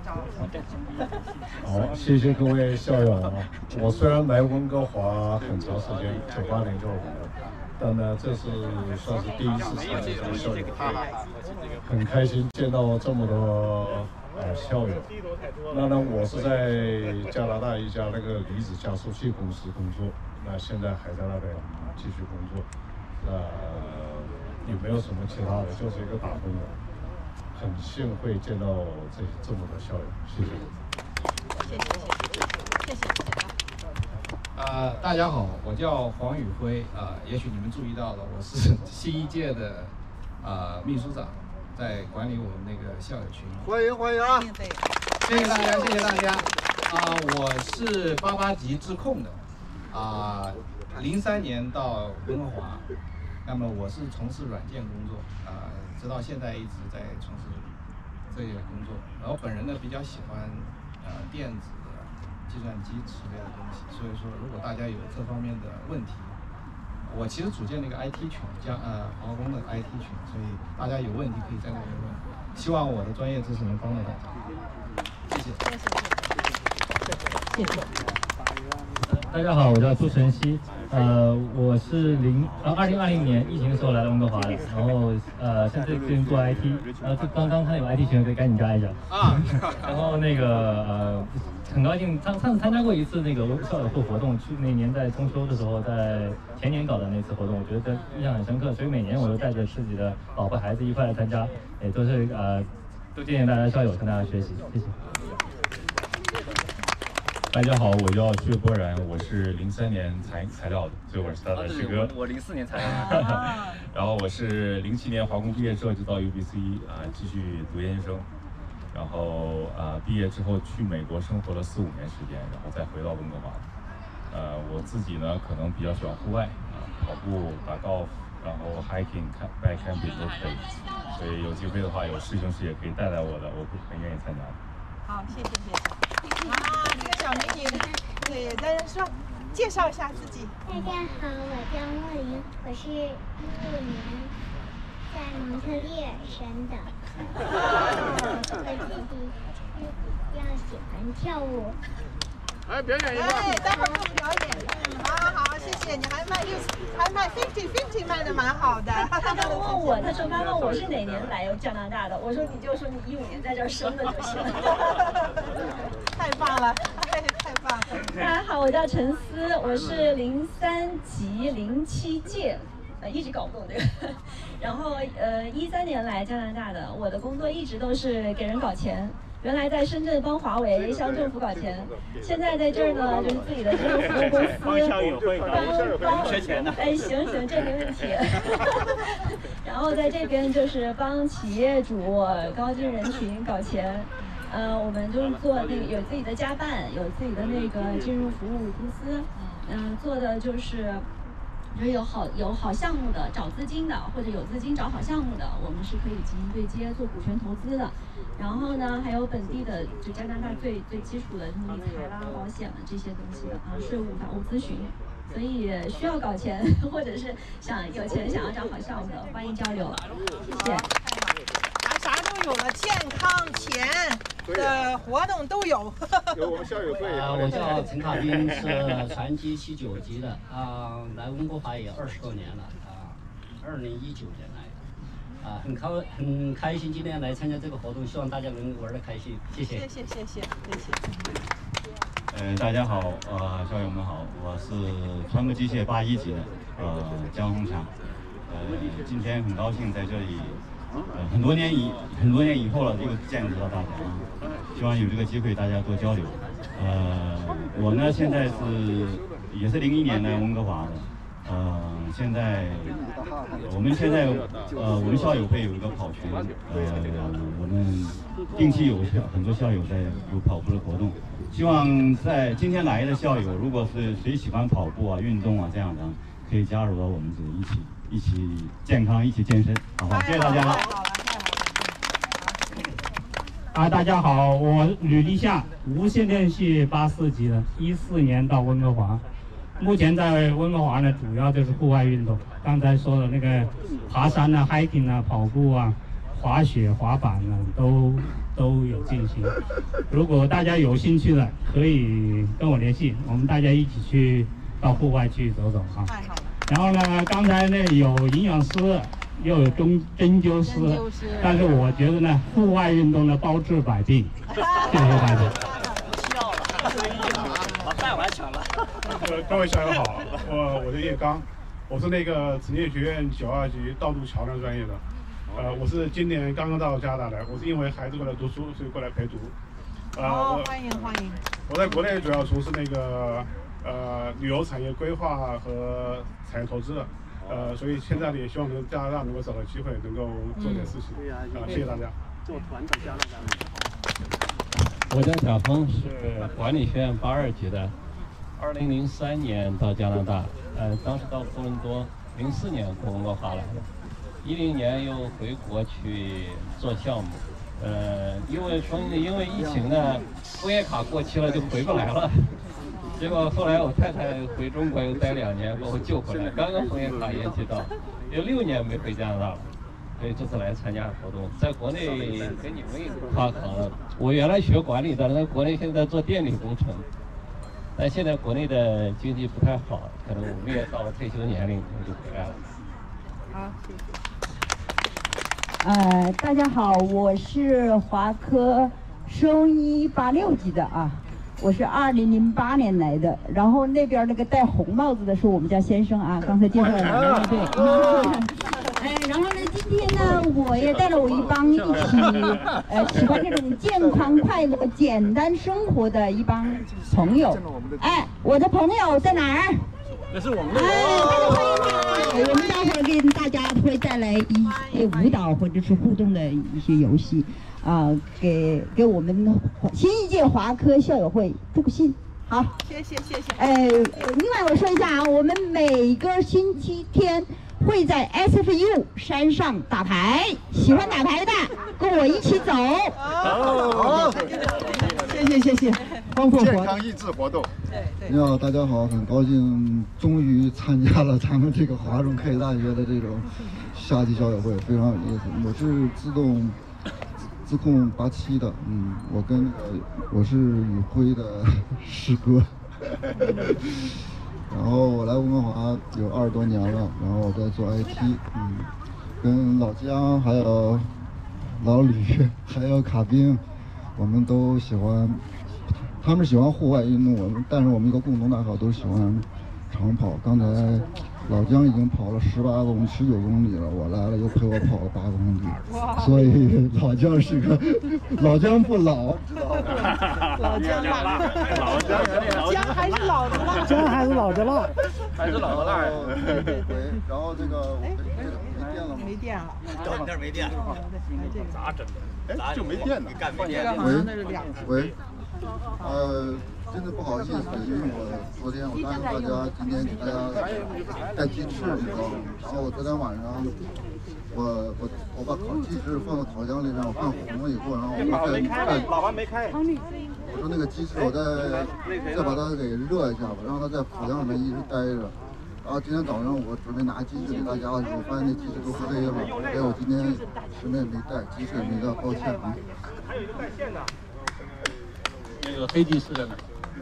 好，谢谢各位校友啊！我虽然来温哥华很长时间，98年就来了，但呢，这是算是第一次参加这个校友会，很开心见到这么多校友。那呢，我是在加拿大一家那个离子加速器公司工作，那现在还在那边继续工作，也没有什么其他的，就是一个打工人。很幸会见到这么多校友，谢谢。 谢谢。 大家好，我叫黄宇辉也许你们注意到了，我是新一届的秘书长，在管理我们那个校友群。 欢迎啊！ 谢谢大家。我是88级智控的，03年到温哥华，那么我是从事软件工作直到现在一直在从事这些工作，然后本人呢比较喜欢电子的计算机之类的东西，所以说如果大家有这方面的问题，我其实组建了一个 IT 群，华工的 IT 群，所以大家有问题可以在那里问，希望我的专业知识能帮到大家，谢谢。 大家好，我叫朱晨曦，我是2020年疫情的时候来到温哥华的，然后现在最近做 IT，刚刚看有 IT 群可以赶紧加一下啊。然后那个很高兴上次参加过一次那个校友会活动，去那年在中秋的时候，在前年搞的那次活动，我觉得印象很深刻，所以每年我都带着自己的老婆孩子一块来参加，也都是都建议大家校友向大家学习，谢谢。 大家好，我叫薛波然，我是03年材料的，所以我是他的师哥。 我04年材料。 然后我是07年华工毕业之后就到 UBC 继续读研究生，然后毕业之后去美国生活了4-5年时间，然后再回到温哥华。我自己呢可能比较喜欢户外跑步、打高尔夫，然后 hiking、backcountry 都可以，所以有机会的话，有师兄师姐可以带我的，我会很愿意参加的。 好，谢谢。这个小美女也在说，介绍一下自己。 大家好，我叫莫云，我是15年在蒙特利尔生的。 要喜欢跳舞。 哎，表演一个。 哎，待会儿给我们表演。好，谢谢。你还卖50/50卖的蛮好的。 他刚问我，他说妈妈我是哪年来加拿大的？我说你就说你15年在这儿生的就行了。 太棒了，太棒了。 大家好，我叫陈思，我是03级07届。一直搞不懂这个，然后13年来加拿大的，我的工作一直都是给人搞钱。原来在深圳帮华为乡政府搞钱，现在在这儿呢就是自己的金融服务公司， 帮校友会搞帮缺钱的。 哎，行，这没问题。然后在这边就是帮企业主、高净人群搞钱。我们就是做那个有自己的家办，有自己的那个金融服务公司，做的就是。就是有好项目的找资金的，或者有资金找好项目的，我们是可以进行对接做股权投资的。然后呢，还有本地的就加拿大最基础的什么理财啦、保险的这些东西的啊，税务、法务咨询。所以需要搞钱，或者是有钱想要找好项目的，欢迎交流。谢谢。 啥都有了，健康、钱的活动都有。 有我们校友会。 我叫陈卡斌，是传奇79级的来温哥华也20多年了2019年来的很开心今天来参加这个活动，希望大家能玩得开心，谢谢。谢谢。 大家好，校友们好，我是川科机械81级的江宏强，今天很高兴在这里。很多年以后了，这个见识到大家希望有这个机会大家多交流。我呢现在也是01年来温哥华的，我们校友会有一个跑群，我们定期有很多校友有跑步的活动，希望在今天来的校友，如果是谁喜欢跑步啊、运动啊这样的，可以加入到我们这里一起健康，一起健身，好吧？谢谢大家。 大家好，我吕立夏，无线电系84级的，14年到温哥华，目前在温哥华呢，主要就是户外运动。刚才说的那个爬山啊、hiking 啊、跑步啊、滑雪、滑板啊，都有进行。如果大家有兴趣的，可以跟我联系，我们大家一起去到户外去走走啊。然后呢，刚才呢有营养师，又有针灸师，但是我觉得呢，户外运动呢包治百病。谢谢大家。 笑了，把饭碗抢了。 各位校友好，我是叶刚，我是那个职业学院92级道路桥梁专业的。我是今年刚刚到加拿大来，我是因为孩子过来读书，所以过来陪读。 欢迎。 我在国内主要从事那个旅游产业规划和产业投资的，所以现在呢也希望加拿大能够找到机会，能够做点事情。谢谢大家。 做团到加拿大。我叫贾峰，是管理学院82级的，2003年到加拿大，当时到多伦多，04年从温哥华来的，10年又回国去做项目，因为疫情呢，枫叶卡过期了就回不来了。结果后来我太太回中国又待2年，把我救回来。刚刚枫叶卡延期到，有6年没回加拿大了，所以这次来参加活动。在国内跟你们也跨行了，我原来学管理的，在国内现在做电力工程，但现在国内的经济不太好，可能我们也到了退休年龄，我就回来了。 好，谢谢。 大家好，我是华科生医86级的啊。我是2008年来的，然后那边那个戴红帽子的是我们家先生啊，刚才介绍了对。然后呢，今天呢，我也带了我一帮一起喜欢这种健康、快乐、简单生活的一帮朋友。我的朋友在哪儿？ 这是我们的。 大家欢迎他。我们待会儿跟大家会带来一些舞蹈或者是互动的一些游戏。给我们新一届华科校友会助个兴。好， 谢谢。 另外我说一下啊，我们每个星期天会在 SFU 山上打牌，喜欢打牌的跟我一起走。 好， 谢谢。 健康益智活动。你好，大家好，很高兴终于参加了咱们这个华中科技大学的这种夏季校友会，非常有意思。我是自动自控87的，我跟我是宇辉的师哥，然后我来温哥华有20多年了，然后我在做 IT，跟老姜还有老李还有卡宾，我们都喜欢，他们喜欢户外运动，但是我们一个共同爱好都喜欢长跑。刚才老姜已经跑了19公里了，我来了又陪我跑了8公里，所以老姜是个老姜不老，知道吗？ 老姜姜还是老的辣， 姜还是老的辣， 还是老的辣。 对，然后这个没电了吗？ 没电了， 那儿没电，咋整的？ 就没电呢。喂，真的不好意思，因为我昨天我答应大家今天给大家带鸡翅，你知道吗？然后我昨天晚上我把鸡翅放到烤箱里，然后放红了以后，然后我老还没开。 我说那个鸡翅我再把它给热一下吧，让它在烤箱里面一直待着。然后今天早上我准备拿鸡翅给大家的时候，发现那鸡翅都黑了，所以我今天什么也没带，鸡翅也没带，抱歉啊。 还有一个带线的。 那个黑鸡翅在哪？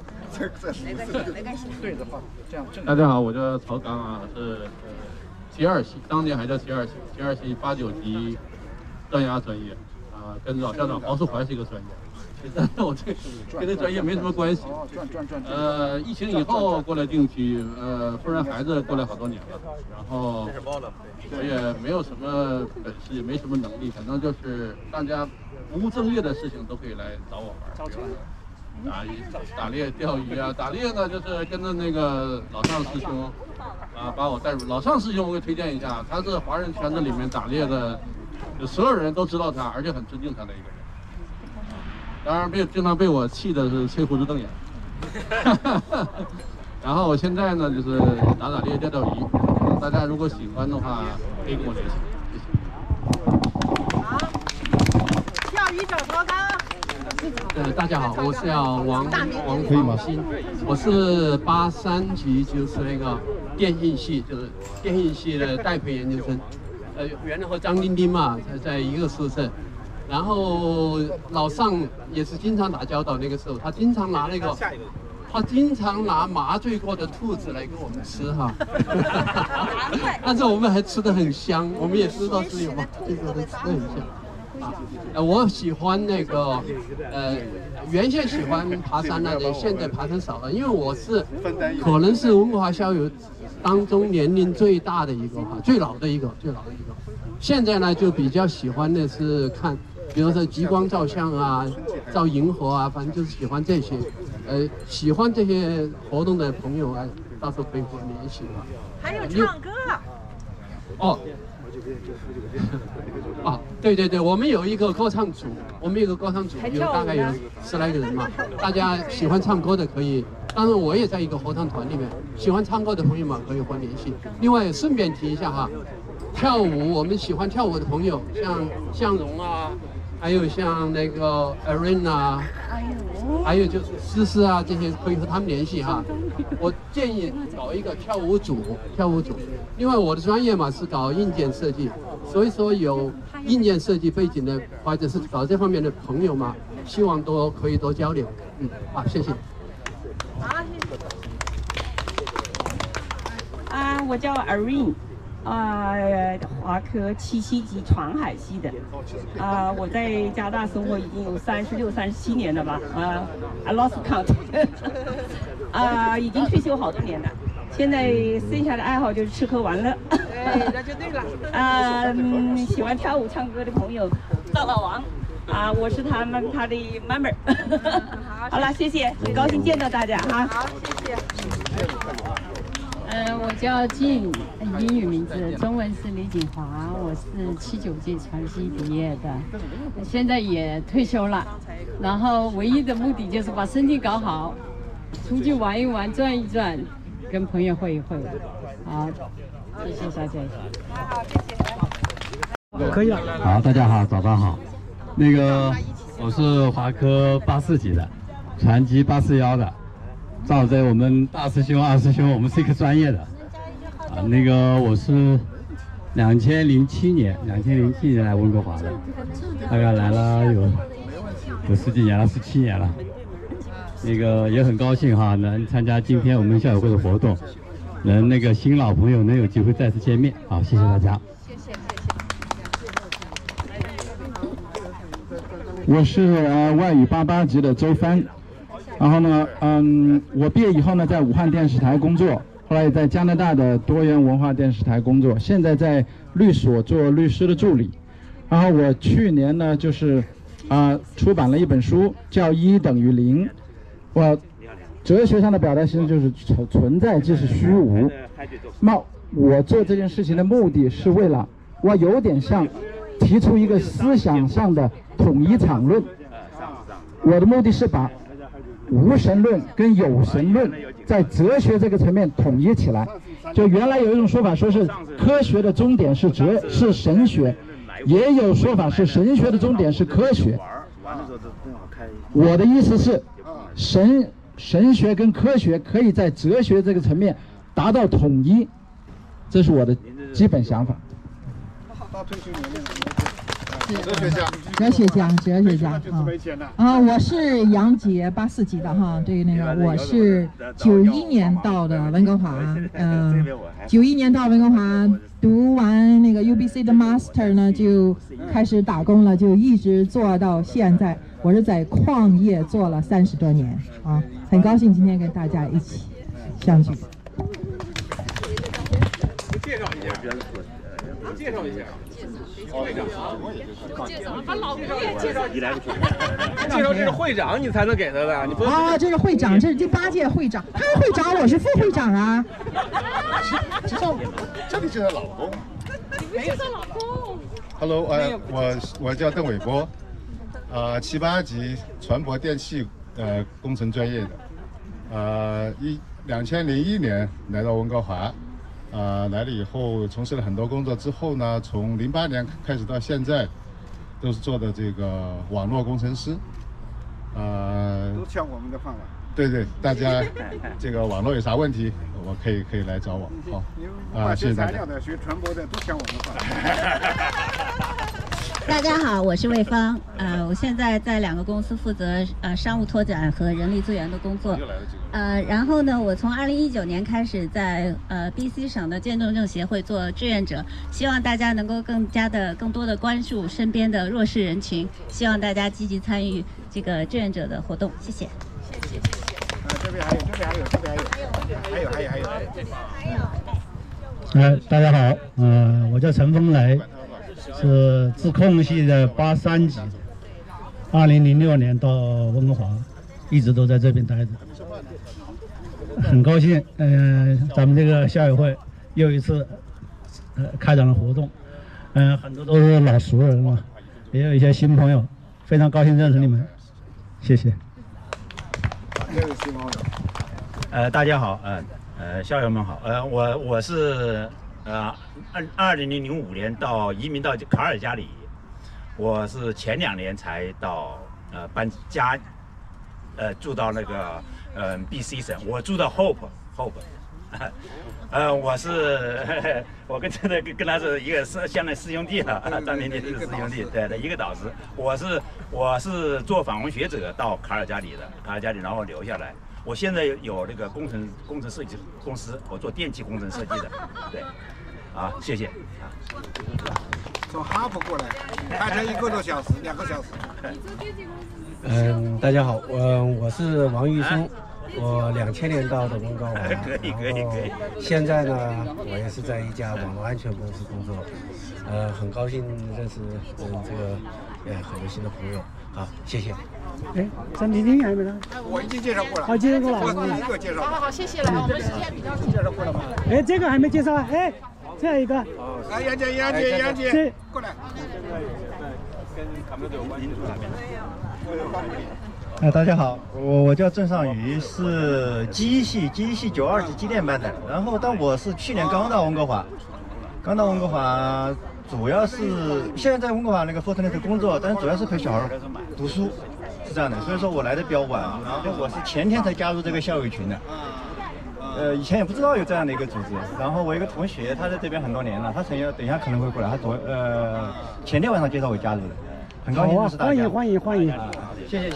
对着放，这样正。 大家好，我叫曹刚啊，是72系，当年还叫72系，72系89级专牙专业啊，跟老校长黄树怀是一个专业。其实我跟这专业没什么关系。疫情以后过来定居，夫人孩子过来好多年了，然后我也没有什么本事，也没什么能力，反正就是大家不务正业的事情都可以来找我玩。打猎、钓鱼啊，打猎呢就是跟着那个老尚师兄啊，把我带入。老尚师兄我给推荐一下，他是华人圈子里面打猎的，就所有人都知道他，而且很尊敬他的一个人。当然经常被我气的是吹胡子瞪眼。然后我现在呢就是打猎、钓鱼，大家如果喜欢的话可以跟我联系。 好，钓鱼找曹刚。 大家好，我是王广新，我是83级，就是那个电信系，就是电信系的代培研究生。原来和张丁丁嘛在一个宿舍，然后老尚也是经常打交道，那个时候他经常拿麻醉过的兔子来给我们吃哈，但是我们还吃得很香，我们也知道是有麻醉过的，吃得很香。我喜欢那个原先喜欢爬山那些，现在爬山少了，因为我是可能是温哥华校友当中年龄最大的一个哈，最老的一个。现在呢就比较喜欢的是看，比如说极光照相啊、照银河啊，反正就是喜欢这些。喜欢这些活动的朋友啊，到时候可以和我联系吧。 还有唱歌。 哦。啊，对，我们有一个歌唱组，有大概有10来个人嘛。大家喜欢唱歌的可以，当然我也在一个合唱团里面，喜欢唱歌的朋友们可以和联系。另外顺便提一下哈，跳舞我们喜欢跳舞的朋友，像向荣啊，还有像那个 Erin 啊，还有就是思思啊，这些可以和他们联系哈。我建议搞一个跳舞组。另外我的专业嘛是搞硬件设计，所以说有硬件设计背景的或者是搞这方面的朋友嘛，希望可以多交流。好，谢谢。 好，谢谢。 我叫 Erin。华科77级船海系的，我在加拿大生活已经有36、37年了吧，I lost count， 已经退休好多年了，现在剩下的爱好就是吃喝玩乐。 对，那就对了。 喜欢跳舞唱歌的朋友，赵老王，我是他的 member。好了，谢谢，很高兴见到大家哈。 好，谢谢。 我叫静，英语名字，中文是李锦华，我是79届传系毕业的，现在也退休了。然后唯一的目的就是把身体搞好，出去玩一玩，转一转，跟朋友会一会。好，谢谢大家。 好，谢谢。 可以了。好，大家好，早上好。那个我是华科84级的，船级841的。正好在我们大师兄、二师兄，我们是一个专业的，那个我是 2007年来温哥华的，大概来了有10几年了，17年了。那个也很高兴哈，能参加今天我们校友会的活动，能那个新老朋友能有机会再次见面。好，谢谢大家。 我是外语88级的周帆，然后呢，我毕业以后呢，在武汉电视台工作，后来也在加拿大的多元文化电视台工作，现在在律所做律师的助理。然后我去年呢，就是出版了一本书，叫《1等于0》。我哲学上的表达形式就是存在即是虚无。那我做这件事情的目的是为了，我有点像提出一个思想上的统一场论。我的目的是把无神论跟有神论在哲学这个层面统一起来。就原来有一种说法说是科学的终点是神学，也有说法是神学的终点是科学。我的意思是神学跟科学可以在哲学这个层面达到统一，这是我的基本想法。 到退休年龄， 哲学家啊！我是杨杰84级的哈，对那个我是91年到的温哥华，91年到温哥华，读完那个 UBC 的 Master 呢，就开始打工了，就一直做到现在。我是在矿业做了30多年啊，很高兴今天跟大家一起相聚。 介绍一下，介绍一下。把老会介绍，介绍这是会长，你才能给他的。你不这是会长，这是第8届会长，他是会长，我是副会长啊。 介绍这里介绍老公， 没介绍老公。 Hello， 我叫邓伟波，78级船舶电气工程专业的，2001年来到温哥华。来了以后从事了很多工作之后呢，从08年开始到现在，都是做的这个网络工程师。都抢我们的饭碗。对，大家这个网络有啥问题，我可以来找我。好，谢谢大家。学材料的、学传播的都抢我们饭碗。 大家好，我是魏芳，我现在在2个公司负责商务拓展和人力资源的工作。然后呢，我从2019年开始在BC 省的渐冻症协会做志愿者，希望大家能够更多的关注身边的弱势人群，希望大家积极参与这个志愿者的活动，谢谢。谢谢。 这边还有。 大家好，我叫陈峰来，是自控系的83级，2006年到温哥华，一直都在这边待着。很高兴，咱们这个校友会又一次开展了活动，很多都是老熟人嘛，也有一些新朋友，非常高兴认识你们，谢谢。 大家好，校友们好，我是2005年移民到卡尔加里，我是前2年才到搬家，住到那个BC 省，我住到 Hope，我跟他是一个相当于师兄弟了，张天地是师兄弟，对，一个导师。我是做访问学者到卡尔加里的，然后留下来。我现在有那个工程设计公司，我做电气工程设计的，对，谢谢。 从哈佛过来，开车1个多小时，2个小时。 大家好，我是王玉松。我2000年到的温哥华， 可以。 现在呢，我也是在一家网络安全公司工作，很高兴认识这个很多新的朋友，好，谢谢。 张婷婷还没呢？我已经介绍过了。介绍过了。我第一个介绍。好，谢谢了。我们时间比较紧。介绍过了吗？ 这个还没介绍啊。这样一个。 来，杨姐，过来。 跟卡梅有关系那边。 大家好，我叫郑尚宇，是机医系92级机电班的。然后，但我是去年刚到温哥华，主要是现在在温哥华那个 Fortinet 工作，但是主要是陪小孩读书，是这样的。所以说我来的比较晚，然后我是前天才加入这个校友群的。 以前也不知道有这样的一个组织。然后我一个同学，他在这边很多年了，他等一下可能会过来，他前天晚上介绍我加入的，很高兴认识大家。 欢迎。 谢谢。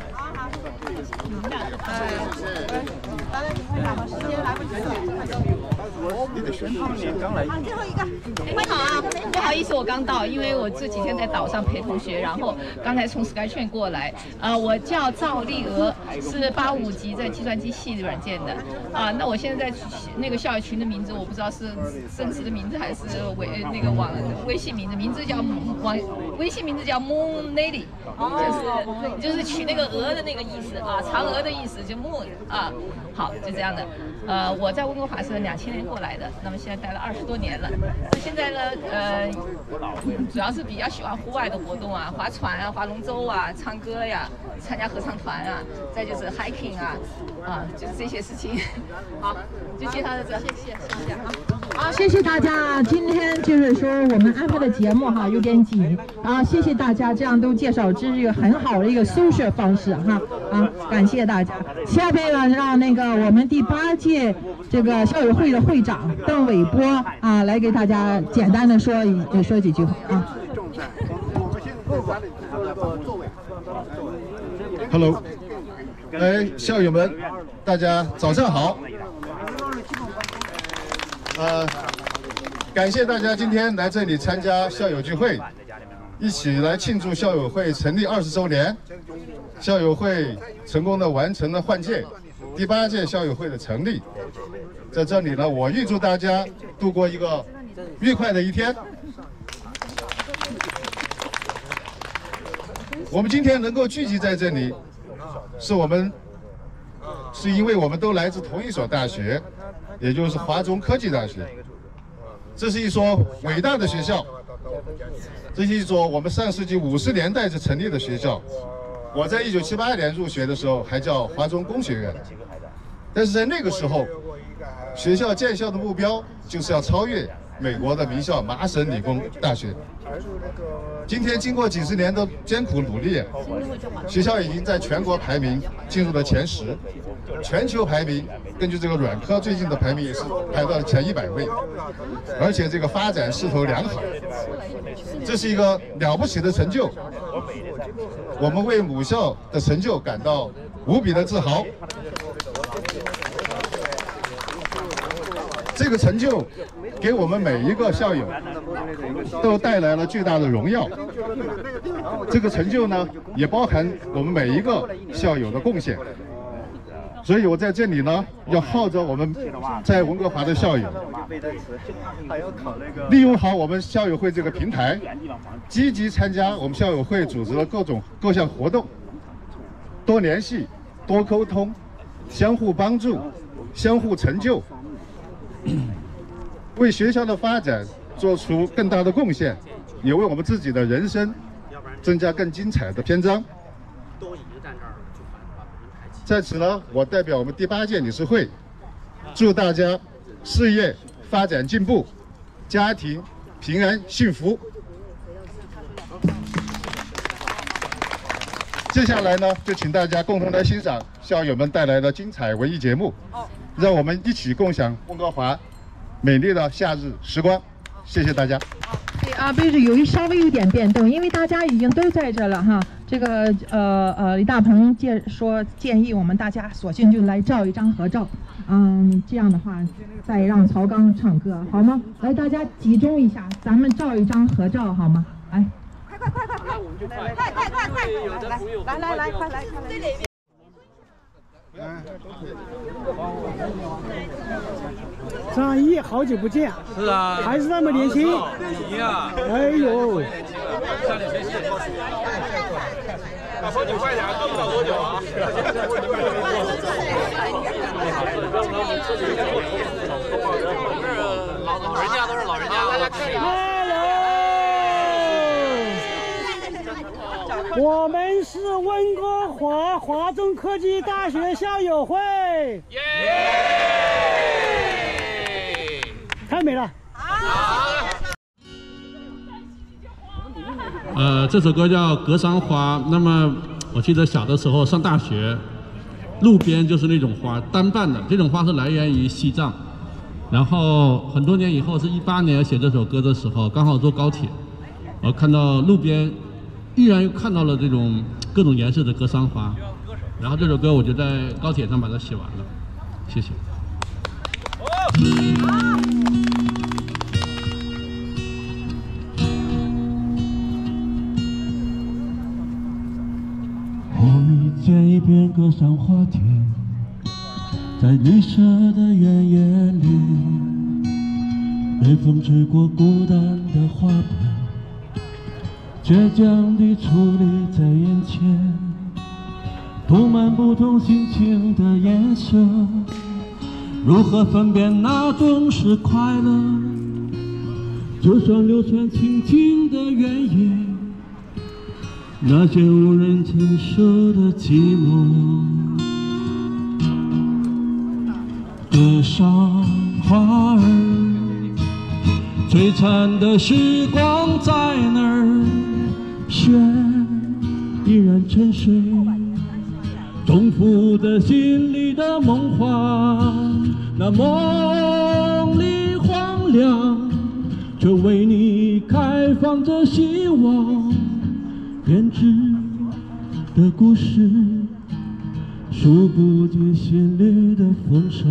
最后一个，你好啊，不好意思，我刚到，因为我这几天在岛上陪同学，然后刚才从 SkyTrain 过来。我叫赵丽娥，是85级在计算机系软件的。那我现在在那个校友群的名字，我不知道是真实的名字还是微信名字，微信名字叫 Moon Lady， 就是取那个鹅的那个意思啊，嫦娥的意思，就 Moon 啊。好，就这样的。我在温哥华是2000年过来的，那么现在待了20多年了。现在呢，主要是比较喜欢户外的活动啊，划船啊，划龙舟啊，唱歌呀，参加合唱团啊，再就是 hiking 啊，就是这些事情。好，就介绍到这，谢谢啊。 好，谢谢大家。今天就是说我们安排的节目哈有点紧啊，谢谢大家这样都介绍，这是一个很好的一个搜索方式哈感谢大家。下面呢，让那个我们第8届这个校友会的会长邓伟波来给大家简单的说几句话啊。 Hello， 校友们，大家早上好。感谢大家今天来这里参加校友聚会，一起来庆祝校友会成立20周年。校友会成功的完成了换届，第8届校友会的成立。在这里呢，我预祝大家度过一个愉快的一天。我们今天能够聚集在这里，是因为我们都来自同一所大学，也就是华中科技大学。这是一所伟大的学校，这是一所我们上世纪50年代就成立的学校。我在1978年入学的时候还叫华中工学院，但是在那个时候，学校建校的目标就是要超越美国的名校麻省理工大学。今天经过几十年的艰苦努力，学校已经在全国排名进入了前10，全球排名根据这个软科最近的排名也是排到了前100位，而且这个发展势头良好，这是一个了不起的成就。我们为母校的成就感到无比的自豪。这个成就给我们每一个校友都带来了巨大的荣耀。这个成就呢，也包含我们每一个校友的贡献。所以我在这里呢，要号召我们在温哥华的校友，利用好我们校友会这个平台，积极参加我们校友会组织的各项活动，多联系、多沟通，相互帮助，相互成就，为学校的发展做出更大的贡献，也为我们自己的人生增加更精彩的篇章。在此呢，我代表我们第8届理事会，祝大家事业发展进步，家庭平安幸福。接下来呢，就请大家共同来欣赏校友们带来的精彩文艺节目，让我们一起共享温哥华美丽的夏日时光。谢谢大家。 不是稍微有点变动，因为大家已经都在这了哈。这个李大鹏建议我们大家索性就来照一张合照，这样的话再让曹刚唱歌好吗？来，大家集中一下，咱们照一张合照好吗？来， 快，来，快来，这里边。 张毅，好久不见。 是啊， 还是那么年轻。 你呀， 哎呦。 向你学习。大鹏，你快点，等不了多久啊。老人家都是老人家，大家看一下。 我们是温哥华华中科技大学校友会，耶！太美了。 这首歌叫《格桑花》。那么我记得小的时候上大学， 路边就是那种花，单瓣的。这种花是来源于西藏，然后很多年以后，是18年写这首歌的时候，刚好坐高铁，我看到路边依然又看到了这种各种颜色的格桑花，然后这首歌我就在高铁上把它写完了，谢谢。 我遇见一片格桑花田，在绿色的原野里，被风吹过孤单的花瓣，倔强地矗立在眼前，涂满不同心情的颜色，如何分辨哪种是快乐？就算流传轻轻的原野，那些无人承受的寂寞。格桑花儿，璀璨的时光在哪儿？雪依然沉睡，重复的心里的梦话，那梦里荒凉，却为你开放着希望。编织的故事，数不尽心里的风霜。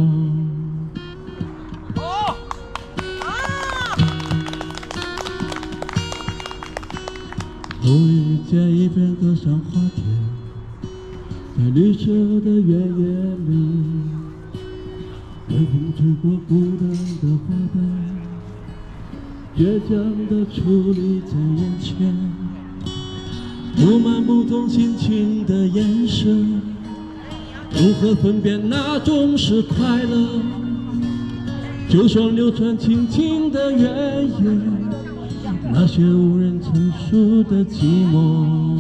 我遇见一片格桑花田，在绿色的原野里，被风吹过孤单的花瓣，倔强地矗立在眼前，布满不同心情的颜色，如何分辨哪种是快乐？就像流传轻轻的原野，那些无人承受的寂寞。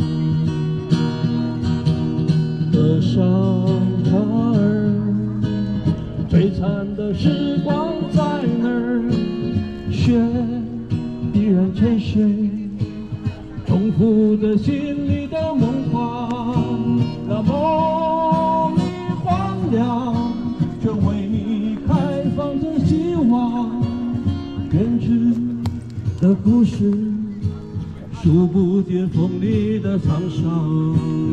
格桑花儿，璀璨的时光在哪儿？雪依然沉睡，重复的心里的梦话，那梦里荒凉，却为你开放着希望。编织的故事，数不尽风里的沧桑。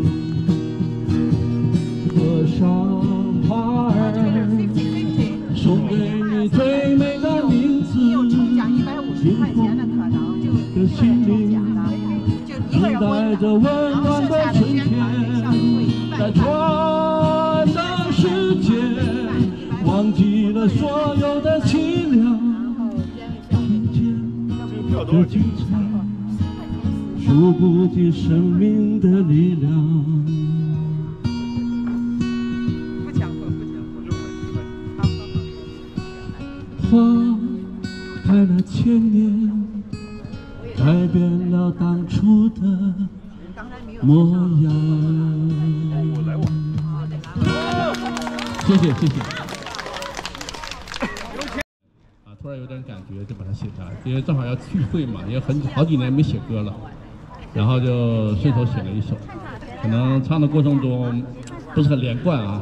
格桑花儿，送给你最美的名字，幸福的心灵。等待着温暖的春天，在转的世界，忘记了所有的凄凉，听见这精彩，数不尽生命的力量。花开了千年，改变了当初的模样。 谢谢谢谢。突然有点感觉，就把它写下来，因为正好要聚会嘛，也好几年没写歌了，然后就顺手写了一首，可能唱的过程中不是很连贯啊。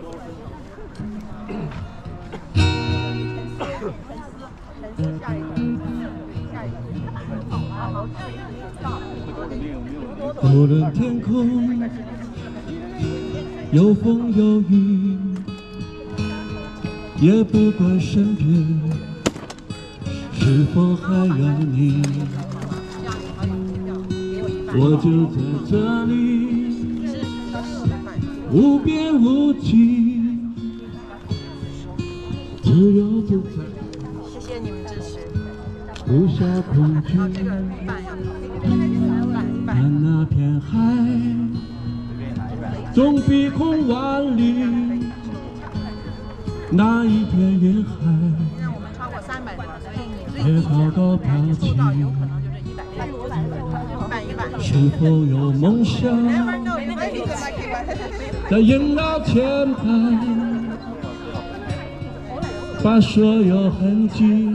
无论天空有风有雨，也不管身边是否还有你，我就在这里无边无际，自由自在， 谢谢你们支持， 不下恐惧。看那片海，总比空万里；那一片云海，也高高飘起。是否有梦想，在萦绕前排，把所有痕迹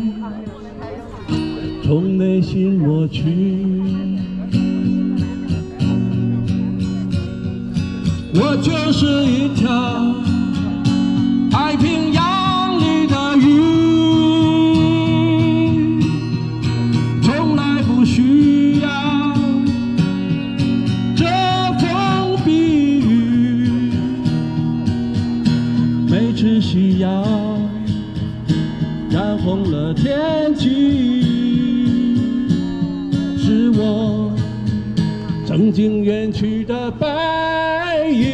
从内心抹去？ 我就是一条太平洋里的鱼，从来不需要遮风避雨，每次夕阳染红了天际，是我曾经远去的背影。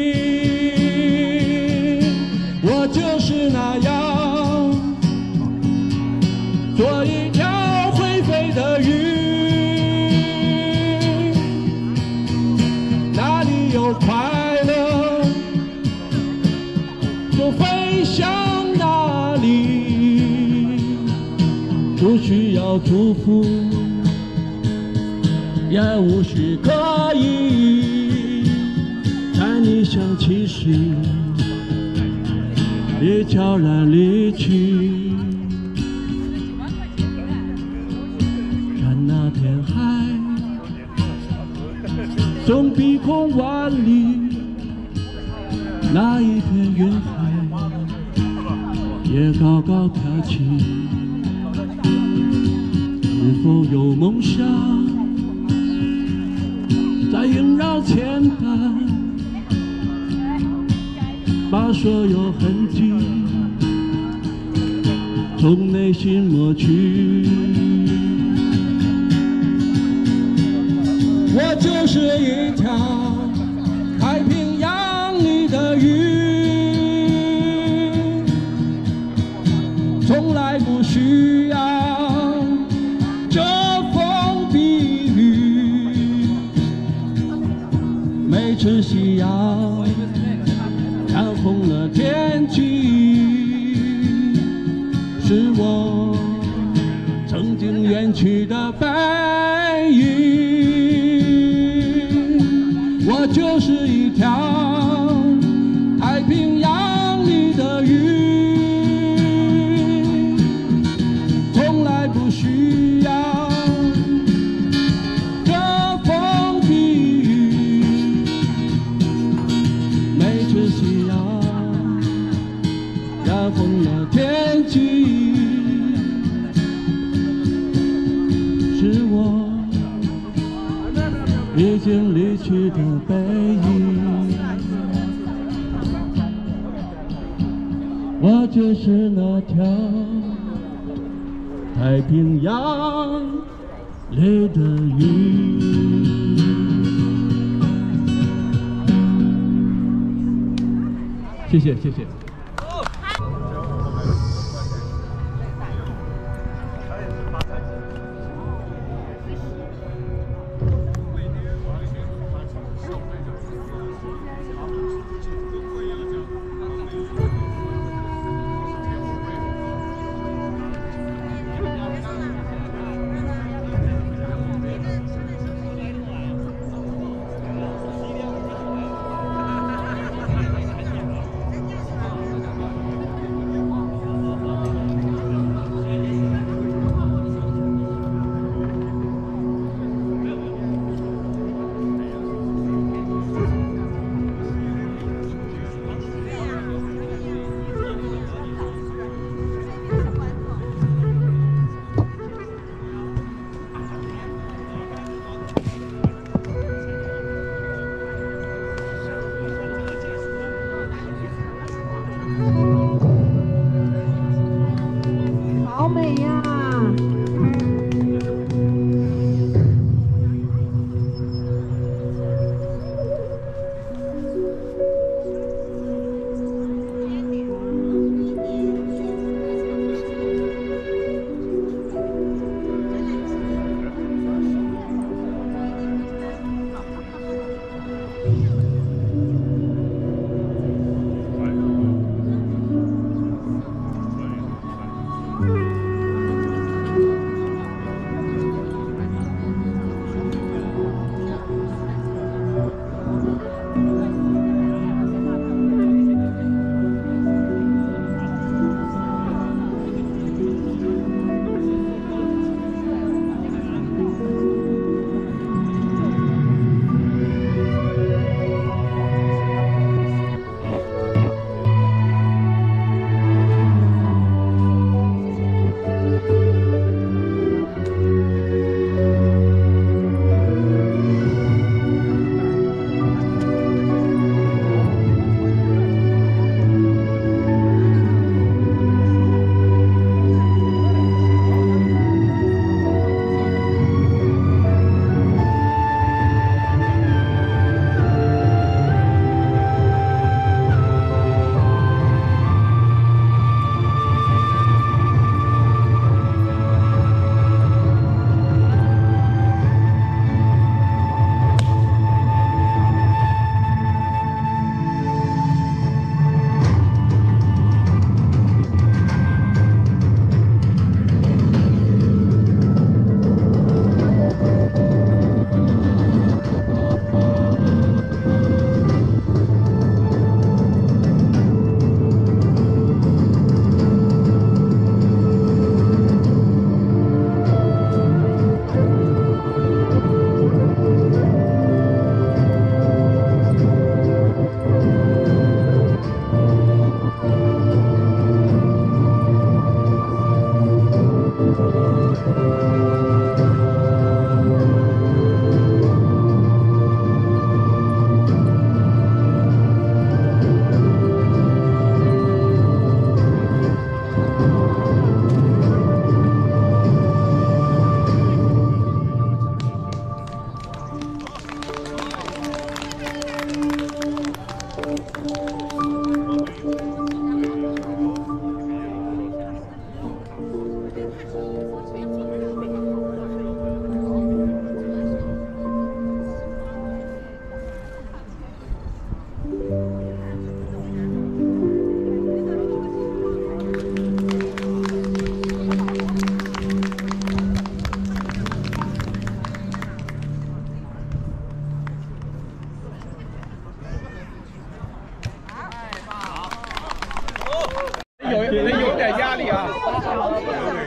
我就是那样，做一条会飞的鱼，哪里有快乐就飞向哪里，不需要祝福，也无需刻意，在你想起时，也悄然离去。看那天海，总比空万里，那一片云海，也高高飘起。是否有梦想？在萦绕牵绊，把所有痕迹从内心抹去。我就是一条太平洋里的鱼，从来不需要遮风避雨，每次夕阳染红了天际，是我曾经远去的背影。我就是一条太平洋里的鱼，从来不需要遮风避雨，每次夕阳染红了天际，是我已经离去的背影。我就是那条太平洋里的鱼。谢谢，谢谢。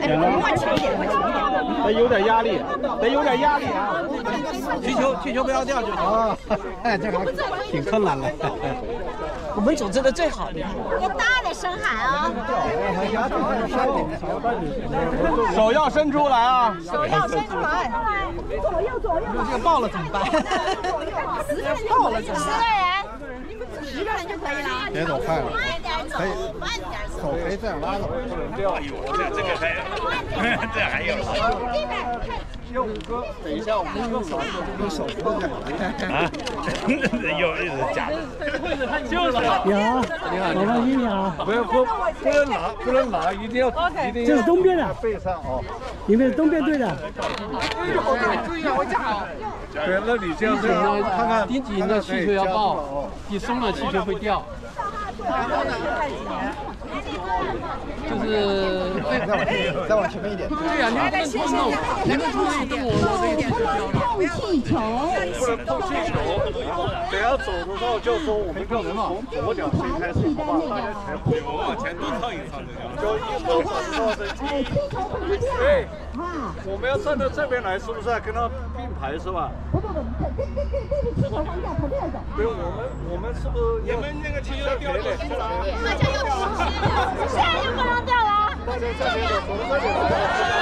往前一点，得有点压力，得有点压力啊！气球不要掉就行。哎，这还挺困难的。 我们组织的最好的。 要大的深海啊！ 手要伸出来啊！ 手要伸出来。 左右。 这个爆了怎么办？爆了怎么办 ？10个人就可以了。 别走快了，可以， 慢点走。 手可以这样拉走。 哎呦，这个还，这还有。 等一下，我们用手扶着啊，又是假的，就是。 你好，老板你好。 不能拿，一定要。 这是东边的。 背上哦。 你们是东边队的。 注意啊，我架。对，那你这样子看看， 顶紧的气球要抱，一松了气球会掉。就是再往前面一点。 对呀，你们冲动， 碰气球， 不能碰气球。等下走的时候就说我们就从左脚先开始，好吧？大家才会往前多蹭一蹭的，就一手手伸进。对，我们要站到这边来，是不是？跟他并排是吧？ 不，气球放掉，从这儿走。 对，我们是不是？你们那个气球掉了， 大家要平息，现在就不能掉了。 大家这边走到这里来，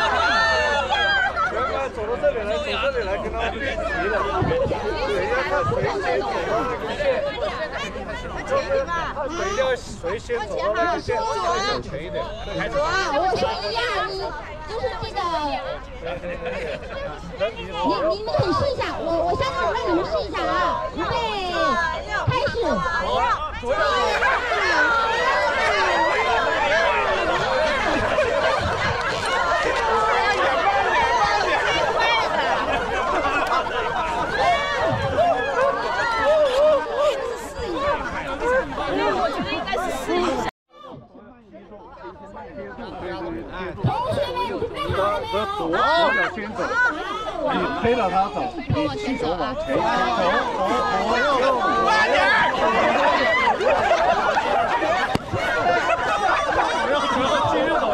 原来走到这里来，跟他并齐了。谁要看谁先走到那个线，就是看谁先走到那个线，往前一点。 我说一下，就是这个，你们可以试一下，我下次让你们试一下啊，预备，开始。 我觉得应该是试一下。 同学们准备好了没有？ 左脚先走，你推着他走，你气球往前走，慢点。不要急，继续走。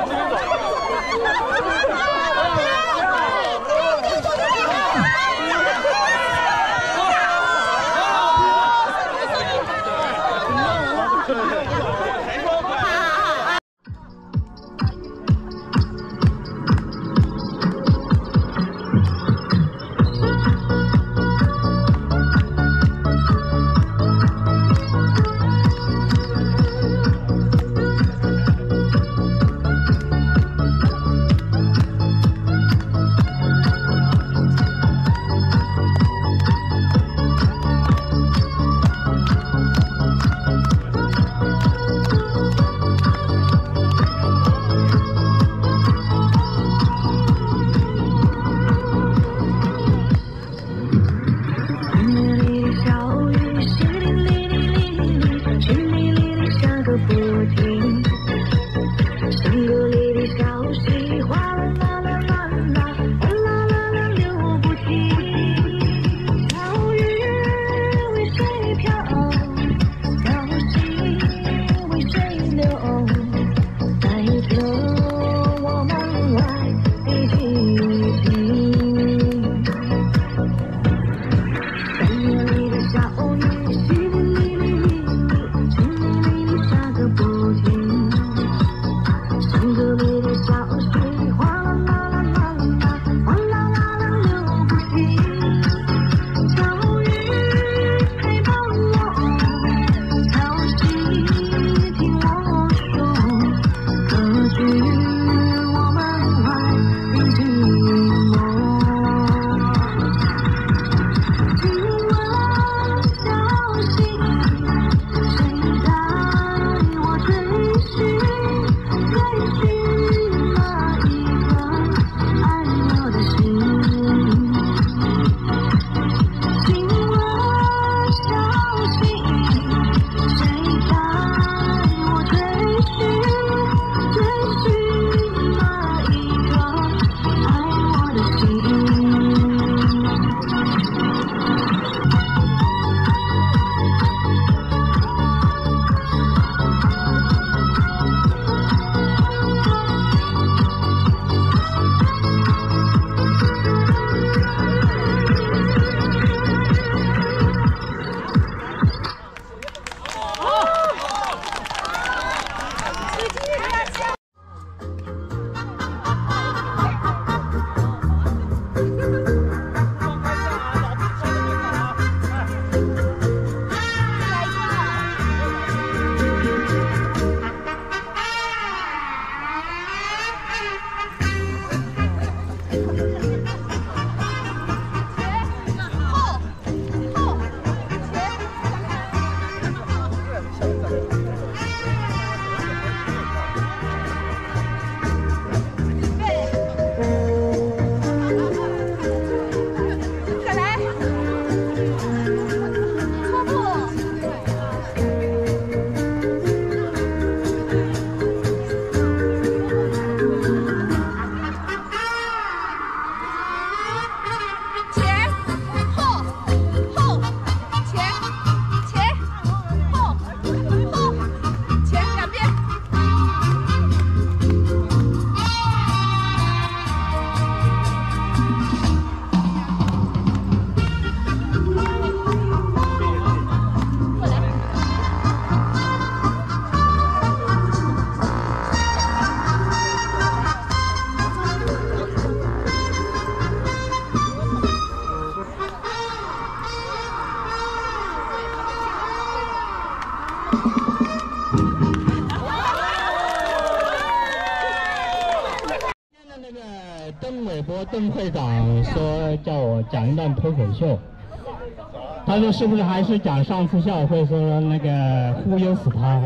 邓伟波邓会长说叫我讲一段脱口秀，他说是不是还是讲上次校友会说那个忽悠死他？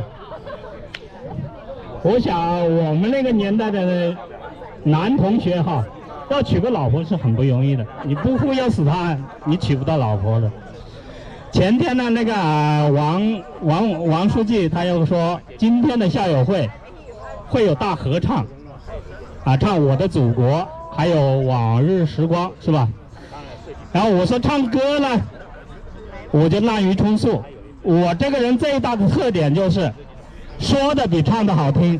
我想我们那个年代的男同学哈，要娶个老婆是很不容易的，你不忽悠死他，你娶不到老婆的。前天呢，那个王书记他又说，今天的校友会会有大合唱，唱《我的祖国》，还有《往日时光》，是吧？然后我说唱歌呢，我就滥竽充数。我这个人最大的特点就是说的比唱的好听，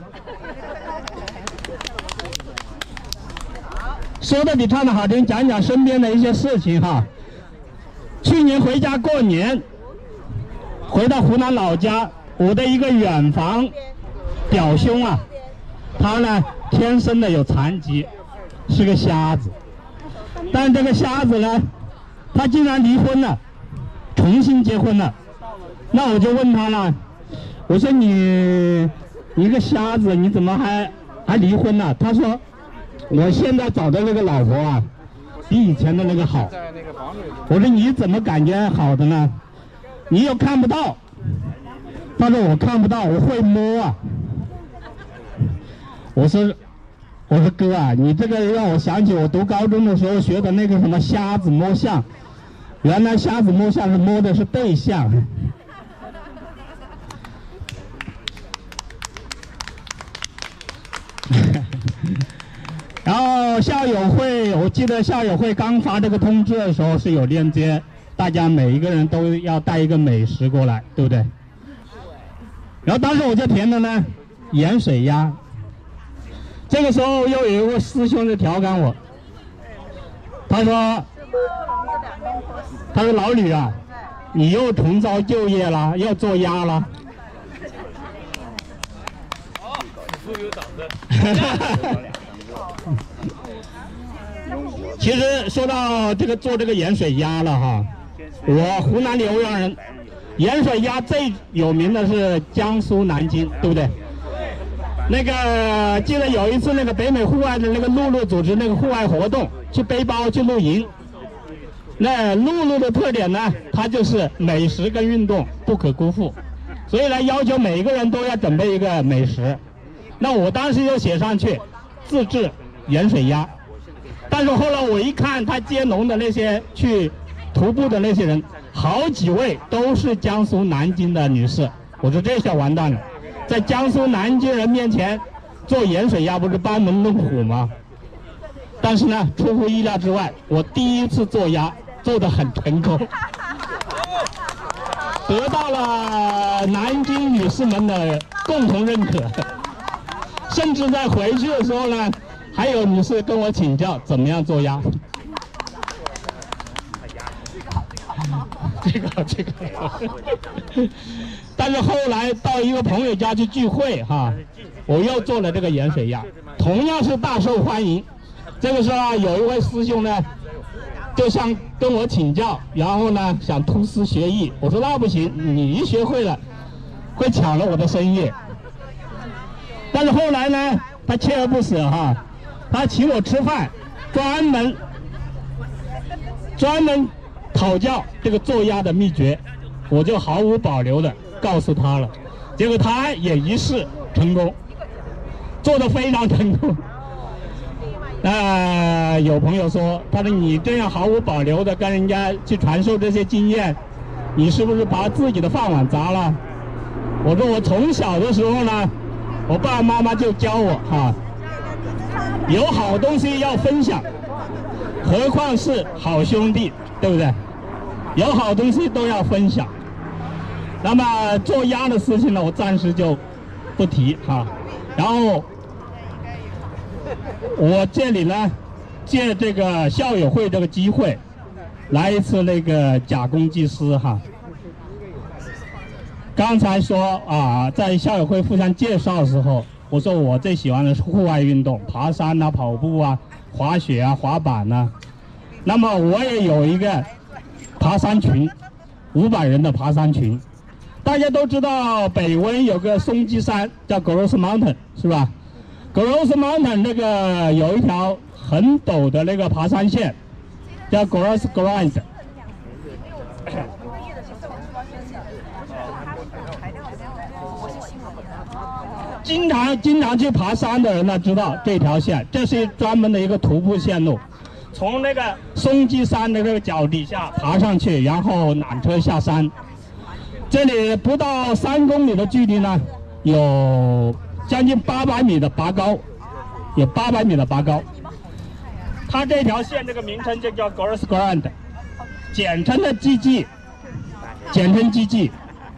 说的比唱的好听。讲讲身边的一些事情哈。去年回家过年，回到湖南老家，我的一个远房表兄啊，他呢天生的有残疾，是个瞎子。但这个瞎子呢，他竟然离婚了，重新结婚了。那我就问他了，我说你一个瞎子，你怎么还离婚了？他说我现在找的那个老婆啊，比以前的那个好。我说你怎么感觉好的呢？你又看不到。他说我看不到，我会摸啊。我说哥啊，你这个让我想起我读高中的时候学的那个什么瞎子摸象，原来瞎子摸象是摸的是对象。然后校友会，我记得校友会刚发这个通知的时候是有链接，大家每一个人都要带一个美食过来，对不对？然后当时我就填的呢盐水鸭。这个时候又有一位师兄就调侃我，他说老吕啊，你又重招就业了，要做鸭了。其实说到这个做这个盐水鸭了哈，我湖南浏阳人，盐水鸭最有名的是江苏南京，对不对？那个记得有一次那个北美户外的那个露露组织那个户外活动，去背包去露营。那露露的特点呢，它就是美食跟运动不可辜负，所以呢要求每一个人都要准备一个美食。那我当时就写上去自制盐水鸭，但是后来我一看他接龙的那些去徒步的那些人，好几位都是江苏南京的女士，我说这下完蛋了，在江苏南京人面前做盐水鸭不是班门弄斧吗？但是呢出乎意料之外，我第一次做鸭做得很成功，得到了南京女士们的共同认可。甚至在回去的时候呢，还有女士跟我请教怎么样做鸭。这个，但是后来到一个朋友家去聚会哈，我又做了这个盐水鸭，同样是大受欢迎。这个时候有一位师兄呢，就想跟我请教，然后呢想突师学艺。我说那不行，你一学会了，会抢了我的生意。但是后来呢，他锲而不舍哈，他请我吃饭，专门讨教这个做鸭的秘诀，我就毫无保留的告诉他了，结果他也一试成功，做得非常成功。有朋友说，他说你这样毫无保留的跟人家去传授这些经验，你是不是把自己的饭碗砸了？我说我从小的时候呢，我爸爸妈妈就教我哈，有好东西要分享，何况是好兄弟，对不对？有好东西都要分享。那么做鸭的事情呢，我暂时就不提哈。然后我这里呢，借这个校友会这个机会，来一次那个假公济私哈。刚才说啊，在校友会互相介绍的时候，我说我最喜欢的是户外运动，爬山啊、跑步啊、滑雪啊、滑板啊。那么我也有一个爬山群，500人的爬山群。大家都知道北温有个松鸡山叫 Gross Mountain 是吧？ Gross Mountain 那个有一条很陡的那个爬山线，叫 Gross Grind。经常去爬山的人呢，知道这条线，这是专门的一个徒步线路，从那个松鸡山的那个脚底下爬上去，然后缆车下山。这里不到3公里的距离呢，有将近800米的拔高，有800米的拔高。它这条线这个名称就叫 Gross Grind， 简称的 GG， 简称 GG。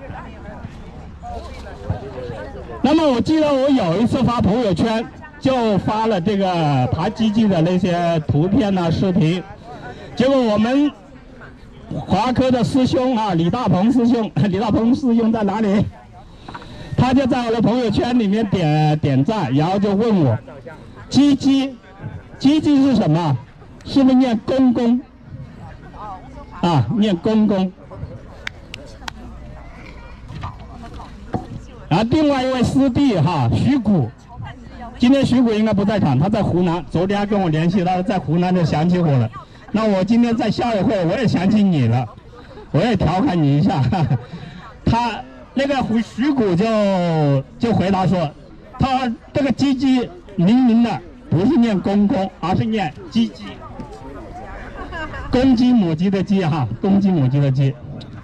那么我记得我有一次发朋友圈，就发了这个爬GG的那些图片啊、视频，结果我们华科的师兄啊，李大鹏师兄在哪里？他就在我的朋友圈里面点赞，然后就问我，GG是什么？是不是念公公？啊，念公公。然后另外一位师弟哈，徐谷，今天徐谷应该不在场，他在湖南，昨天还跟我联系，他在湖南就想起我了。那我今天在校友会我也想起你了，我也调侃你一下。他那个徐谷就回答说，他这个鸡鸡明明的不是念公公，而是念鸡鸡，公鸡母鸡的鸡哈，公鸡母鸡的鸡。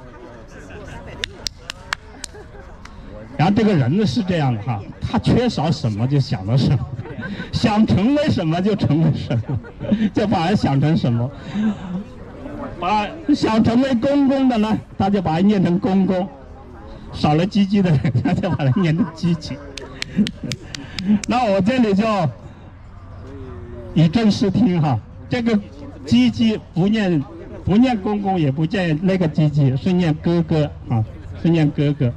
然后这个人呢是这样的哈，他缺少什么就想到什么，想成为什么就成为什么，就把它想成什么。把想成为公公的呢，他就把它念成公公；少了鸡鸡的人，他就把它念成鸡鸡。那我这里就以正视听哈，这个鸡鸡不念公公，也不念那个鸡鸡，是念哥哥啊，是念哥哥。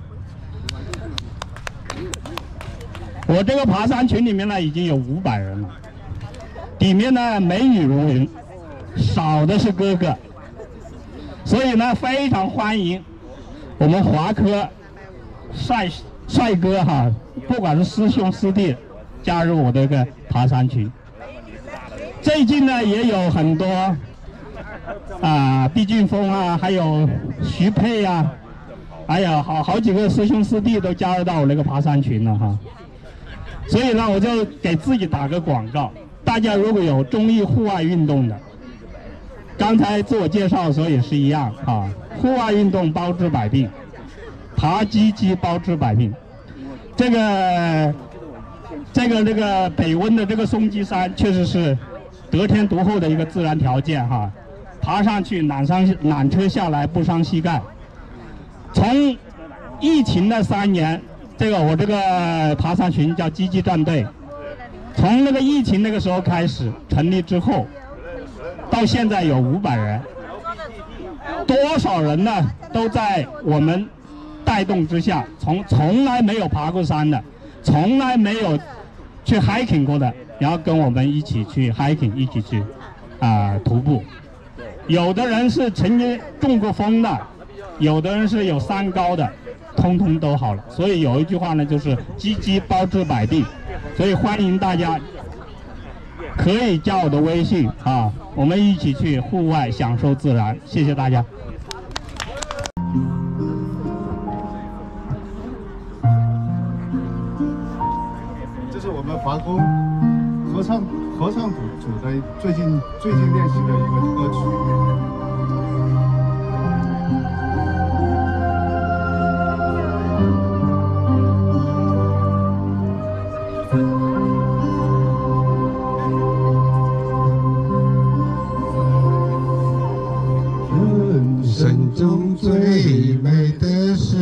我这个爬山群里面呢，已经有500人了，里面呢美女如云，少的是哥哥，所以呢非常欢迎我们华科帅哥哈，不管是师兄师弟，加入我这个爬山群。最近呢也有很多毕俊峰啊，还有徐佩啊，还有好几个师兄师弟都加入到我那个爬山群了哈。所以呢，我就给自己打个广告，大家如果有中意户外运动的，刚才自我介绍的时候也是一样啊，户外运动包治百病，爬GG包治百病。这个北温的这个松鸡山确实是得天独厚的一个自然条件哈，爬上去缆车下来不伤膝盖。从疫情的3年。我这个爬山群叫GG战队，从那个疫情那个时候开始成立之后，到现在有500人，多少人呢？都在我们带动之下，从来没有爬过山的，从来没有去 hiking 过的，然后跟我们一起去 hiking， 一起去徒步。有的人是曾经中过风的，有的人是有3高的。通通都好了，所以有一句话呢，就是GG包治百病，所以欢迎大家可以加我的微信啊，我们一起去户外享受自然，谢谢大家。 这是我们华工合唱组的最近练习的一个歌曲。 人生中最美的时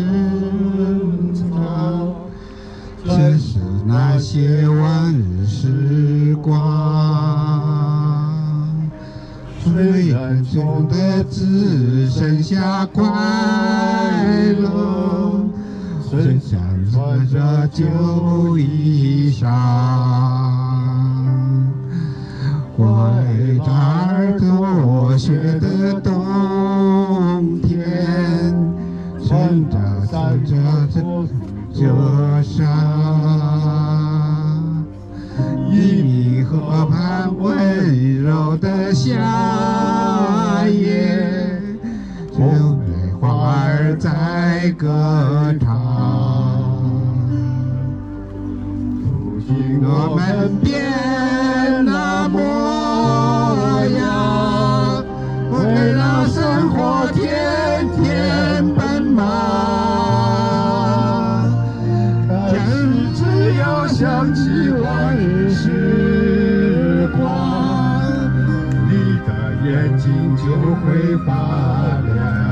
光，正是那些往日时光。虽然中的只剩下快乐，身上穿着旧衣裳。怀着耳朵学的冬天，乘着着山， 黎明河畔温柔的夏夜，只为花儿在歌唱。如今我们变了模样，为了生活天天奔忙。假如只要想起往日时光，你的眼睛就会发亮。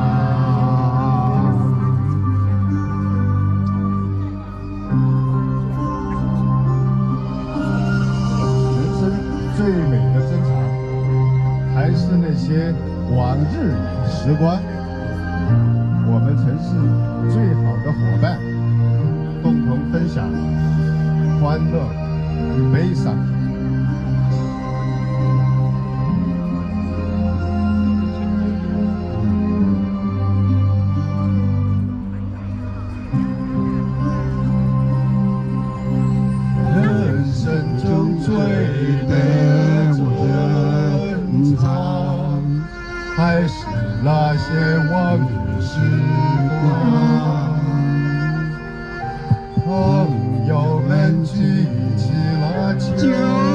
人生最美的珍藏，还是那些往日时光。我们曾是最好的伙伴，共同分享欢乐与悲伤。人生中最的珍藏，还是那些往日时光。朋友们举起了酒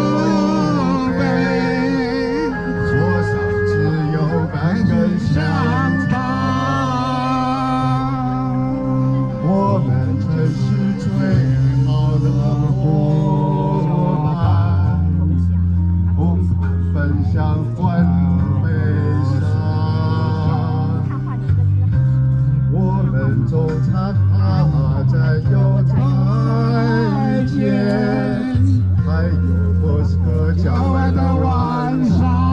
杯，桌上只有半根香肠。我们曾是最好的伙伴，共同分享欢乐悲伤。我们总常在有再见，还有莫斯科郊外的晚上。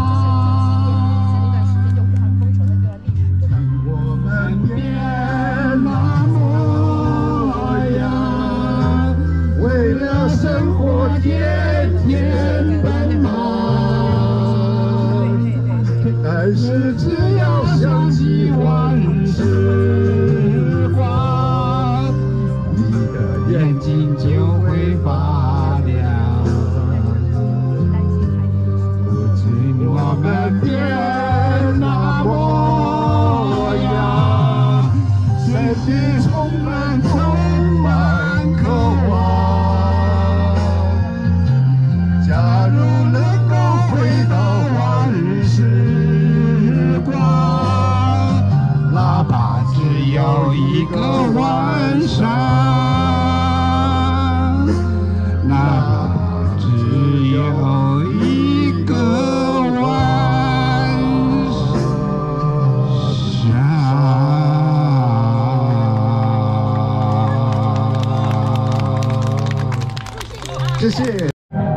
我们变了模样，为了生活天天奔忙。但是只要想起往日时光，眼睛就会发亮。如今我们变了模样，身体充满渴望。假如能够回到往日时光，哪怕只有一个晚上，哪怕只有一个晚上。谢谢。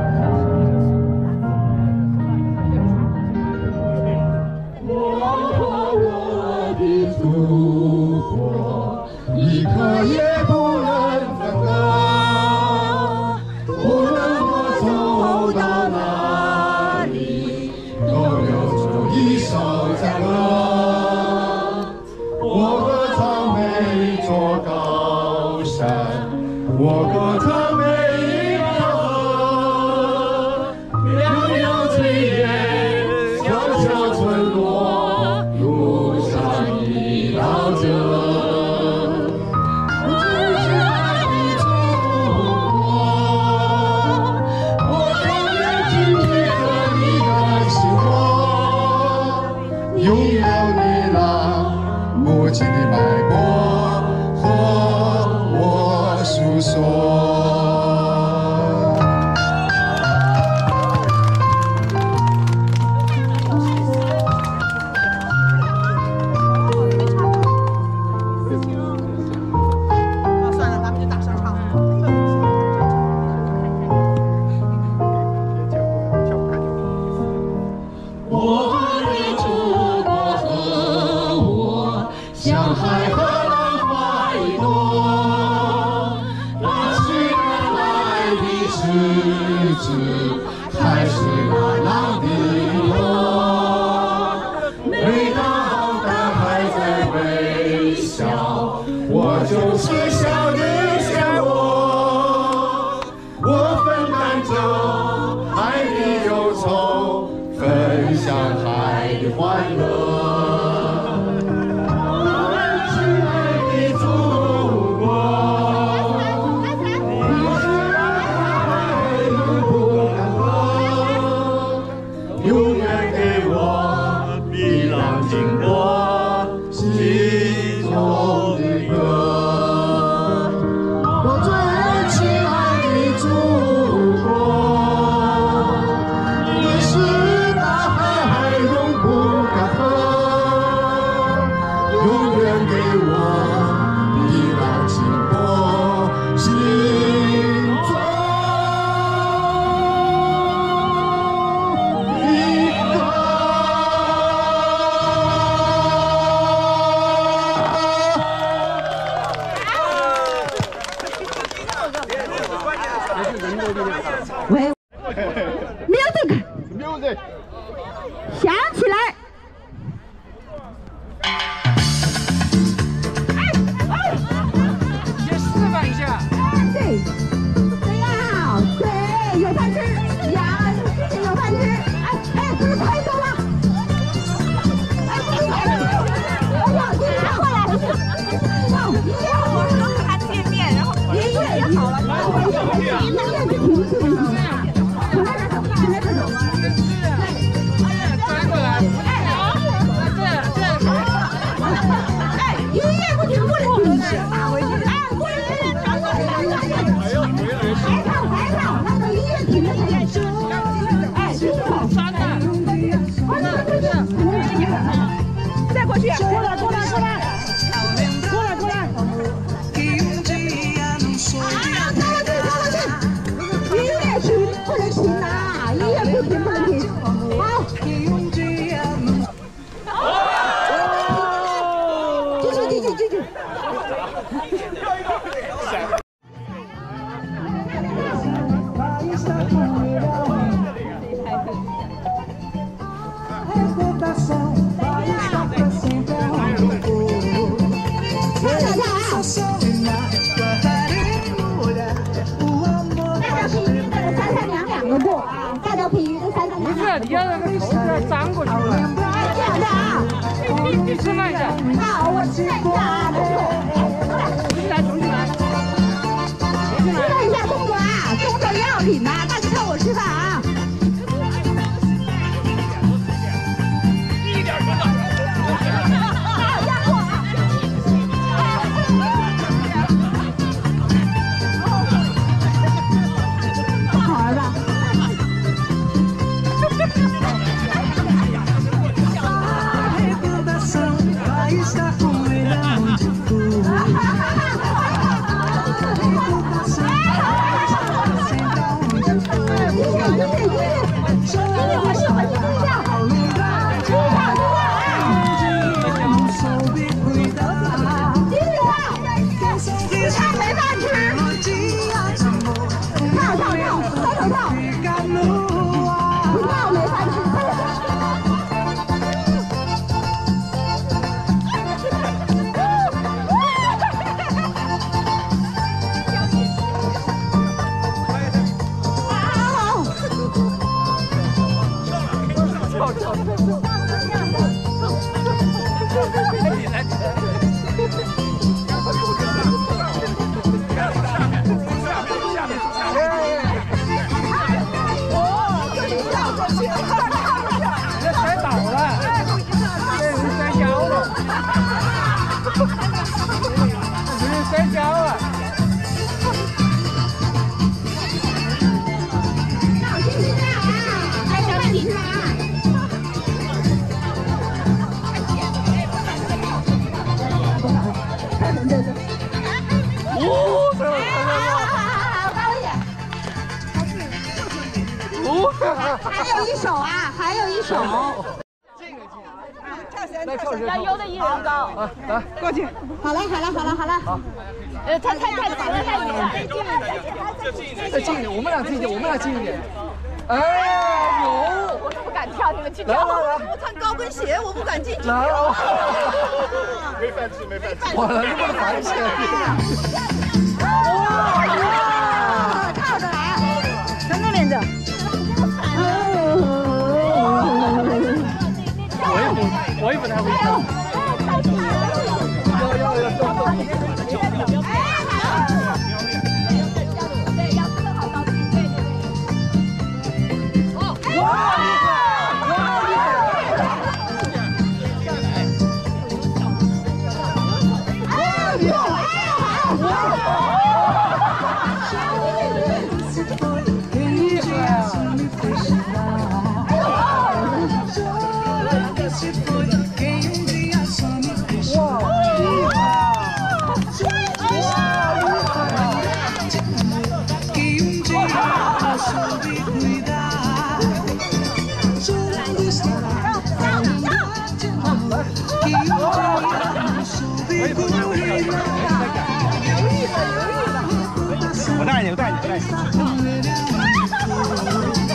我的祖国，一刻也不能分割。无论我走到哪里，都留出一首赞歌。我歌唱每座高山，我歌唱每一条河，袅袅炊烟，小小村落，路上一道辙。拥有你那母亲的脉搏和我诉说。 算了，咱们就大声唱。 我的祖国和我，像海和浪花一朵。那是原来的日子，还是那样的多？每当大海在微笑，我就是笑的像我分担着。 music， 响起来。 先示范一下。 对，对呀，对，有饭吃呀，有饭吃。哎，不是太多了。哎，我想你拿过来。我刚跟他见面，然后音乐也好了，音乐是停止的。从那边走， 转过来。 哎，音乐不停，不能停止。哎，不能停，转过来，还跳，那个音乐停了才行。哎，继续跑。再过去，过来。音乐停不能停呐，音乐不停不能停。好。 继续。两个过啊，大脚皮鱼的3、3、2。 不是，你要那个头要张过去。 这样的啊。 你示范一下。 好，我示范一下啊，动作。 重新来。 示范一下动作啊，动作要领啊，大家看我示范啊。 一点动作。 好，压过啊。好玩吧？ 摔跤了。 还有一首啊，还有一首。 来跳绳， 要有的一人高。 啊，来过去。 好了。 他太近了， 再近一点，我们俩近一点。哎，有。 我都不敢跳，你们去跳。 来， 我穿高跟鞋，我不敢进去。 来， 没饭吃。 完了，你不能反起来。 哇！靠着来，从那边走。 我也不太会跳。 我带你。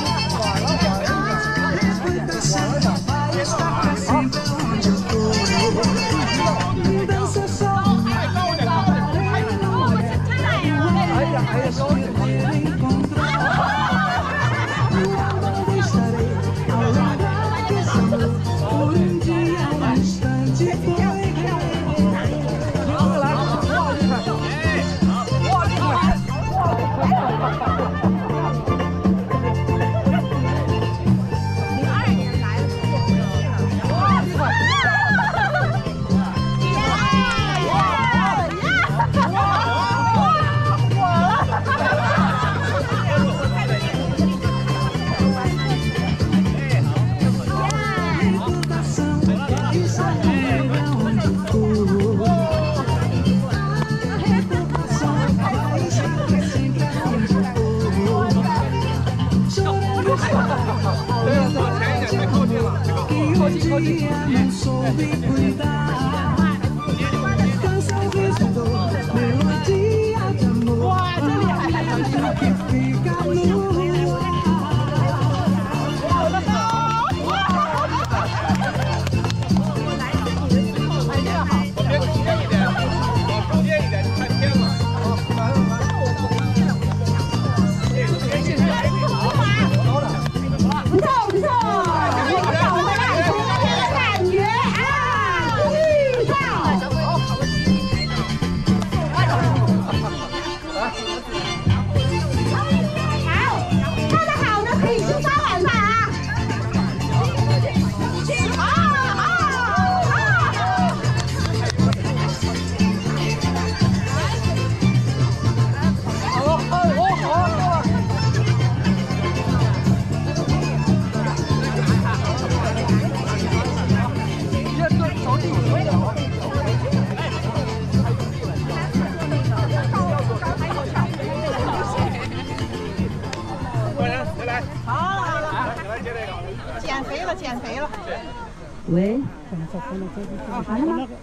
减肥了。 喂， 好了吗？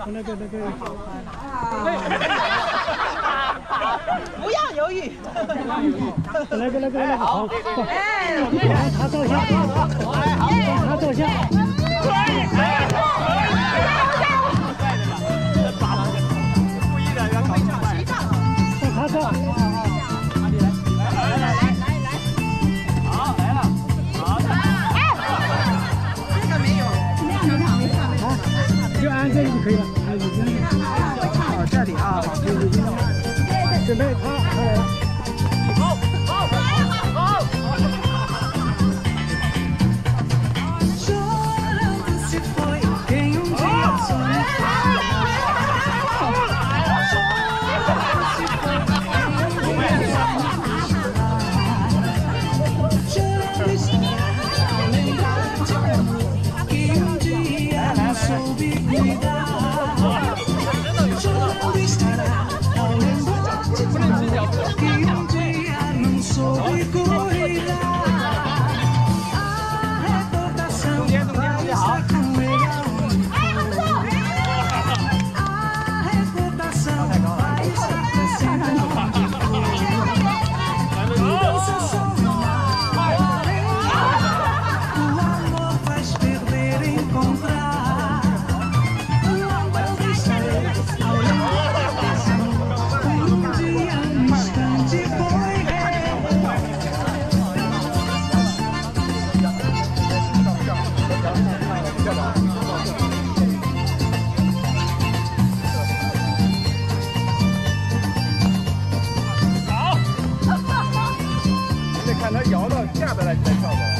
不要犹豫。 来，好，来，他照相，他照相。 故意的，要搞笑。 他照。就按这里就可以了， 这里啊， 准备他来了。 看他摇到下边来才跳的。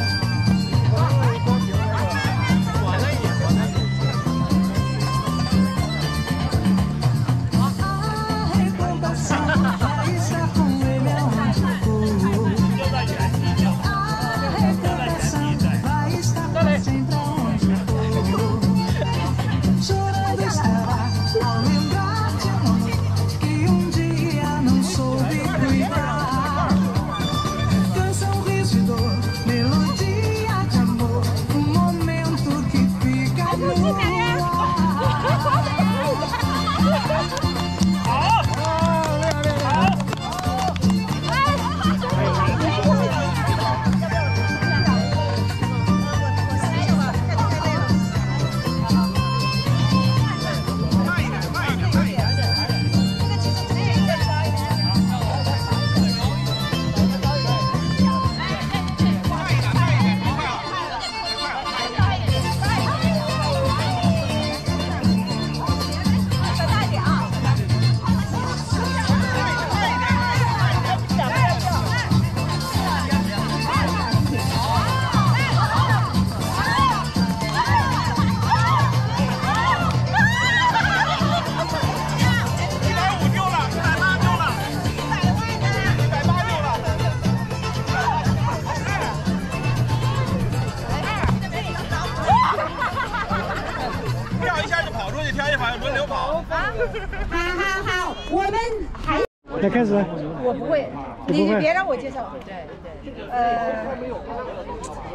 好，我们还来开始。 我不会，你别让我介绍。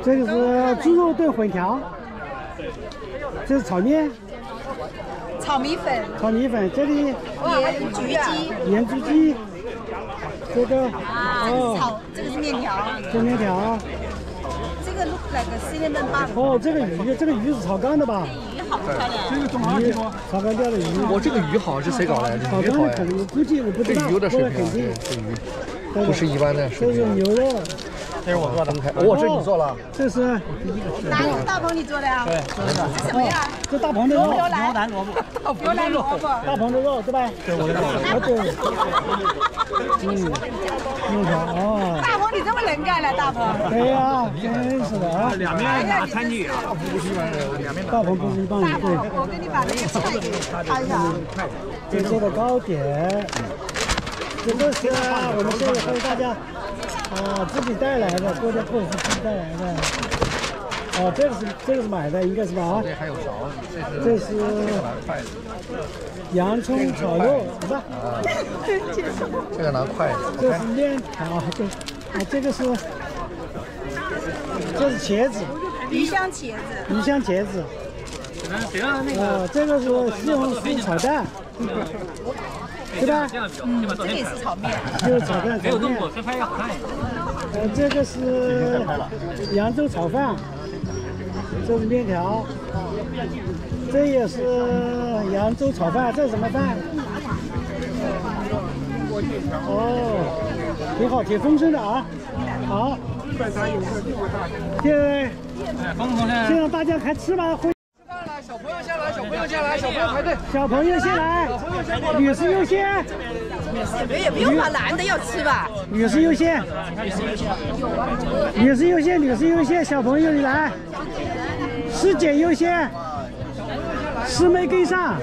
这个是猪肉炖粉条，这是炒面。 炒米粉。 炒米粉，这里盐焗鸡。 盐焗鸡。这个这个是面条。 这面条。 这个 look like cinnamon bun。 哦，这个鱼是炒干的吧？ 鱼好漂亮。 这个鱼炒干掉的鱼。 我这个鱼好是谁搞的？ 炒干的可能估计我不知道。 这鱼的水平啊，这鱼不是一般的水平。 这是牛肉。 这是我做的。哦，这是你做了？ 这是哪个是大鹏你做的呀？ 对， 这什么呀？ 这大鹏的肉。 牛腩萝卜。牛腩萝卜。 大鹏的肉对吧？ 对，我的对。面条哦。 大鹏你这么能干了，大鹏。 对呀，真是的啊。 两面拿餐具啊，不是一般的，两面。 大鹏不是一般的。对。 我给你把那个菜给看一下。 这做的糕点，这个是我们这个为大家自己带来的，锅贴铺是自己带来的。哦，这个是买的，应该是吧？啊。 这还有勺， 这是洋葱炒肉，是吧？ 这个拿筷子。 这是面条，这个是茄子。 鱼香茄子。 鱼香茄子。这个是西红柿炒蛋，对吧？ 这个也是炒面。 就是炒蛋。 没有动过，这拍要好看一点。 这个是扬州炒饭，这是面条，这也是扬州炒饭，这是什么饭？哦，挺好，挺丰盛的啊。好，现在大家还吃吗？ 小朋友下来，小朋友下来，小朋友排队。 小朋友先来，女士优先。 也不用吧，男的要吃吧。 女士优先。女士优先，女士优先，小朋友你来。师姐优先，师妹跟上。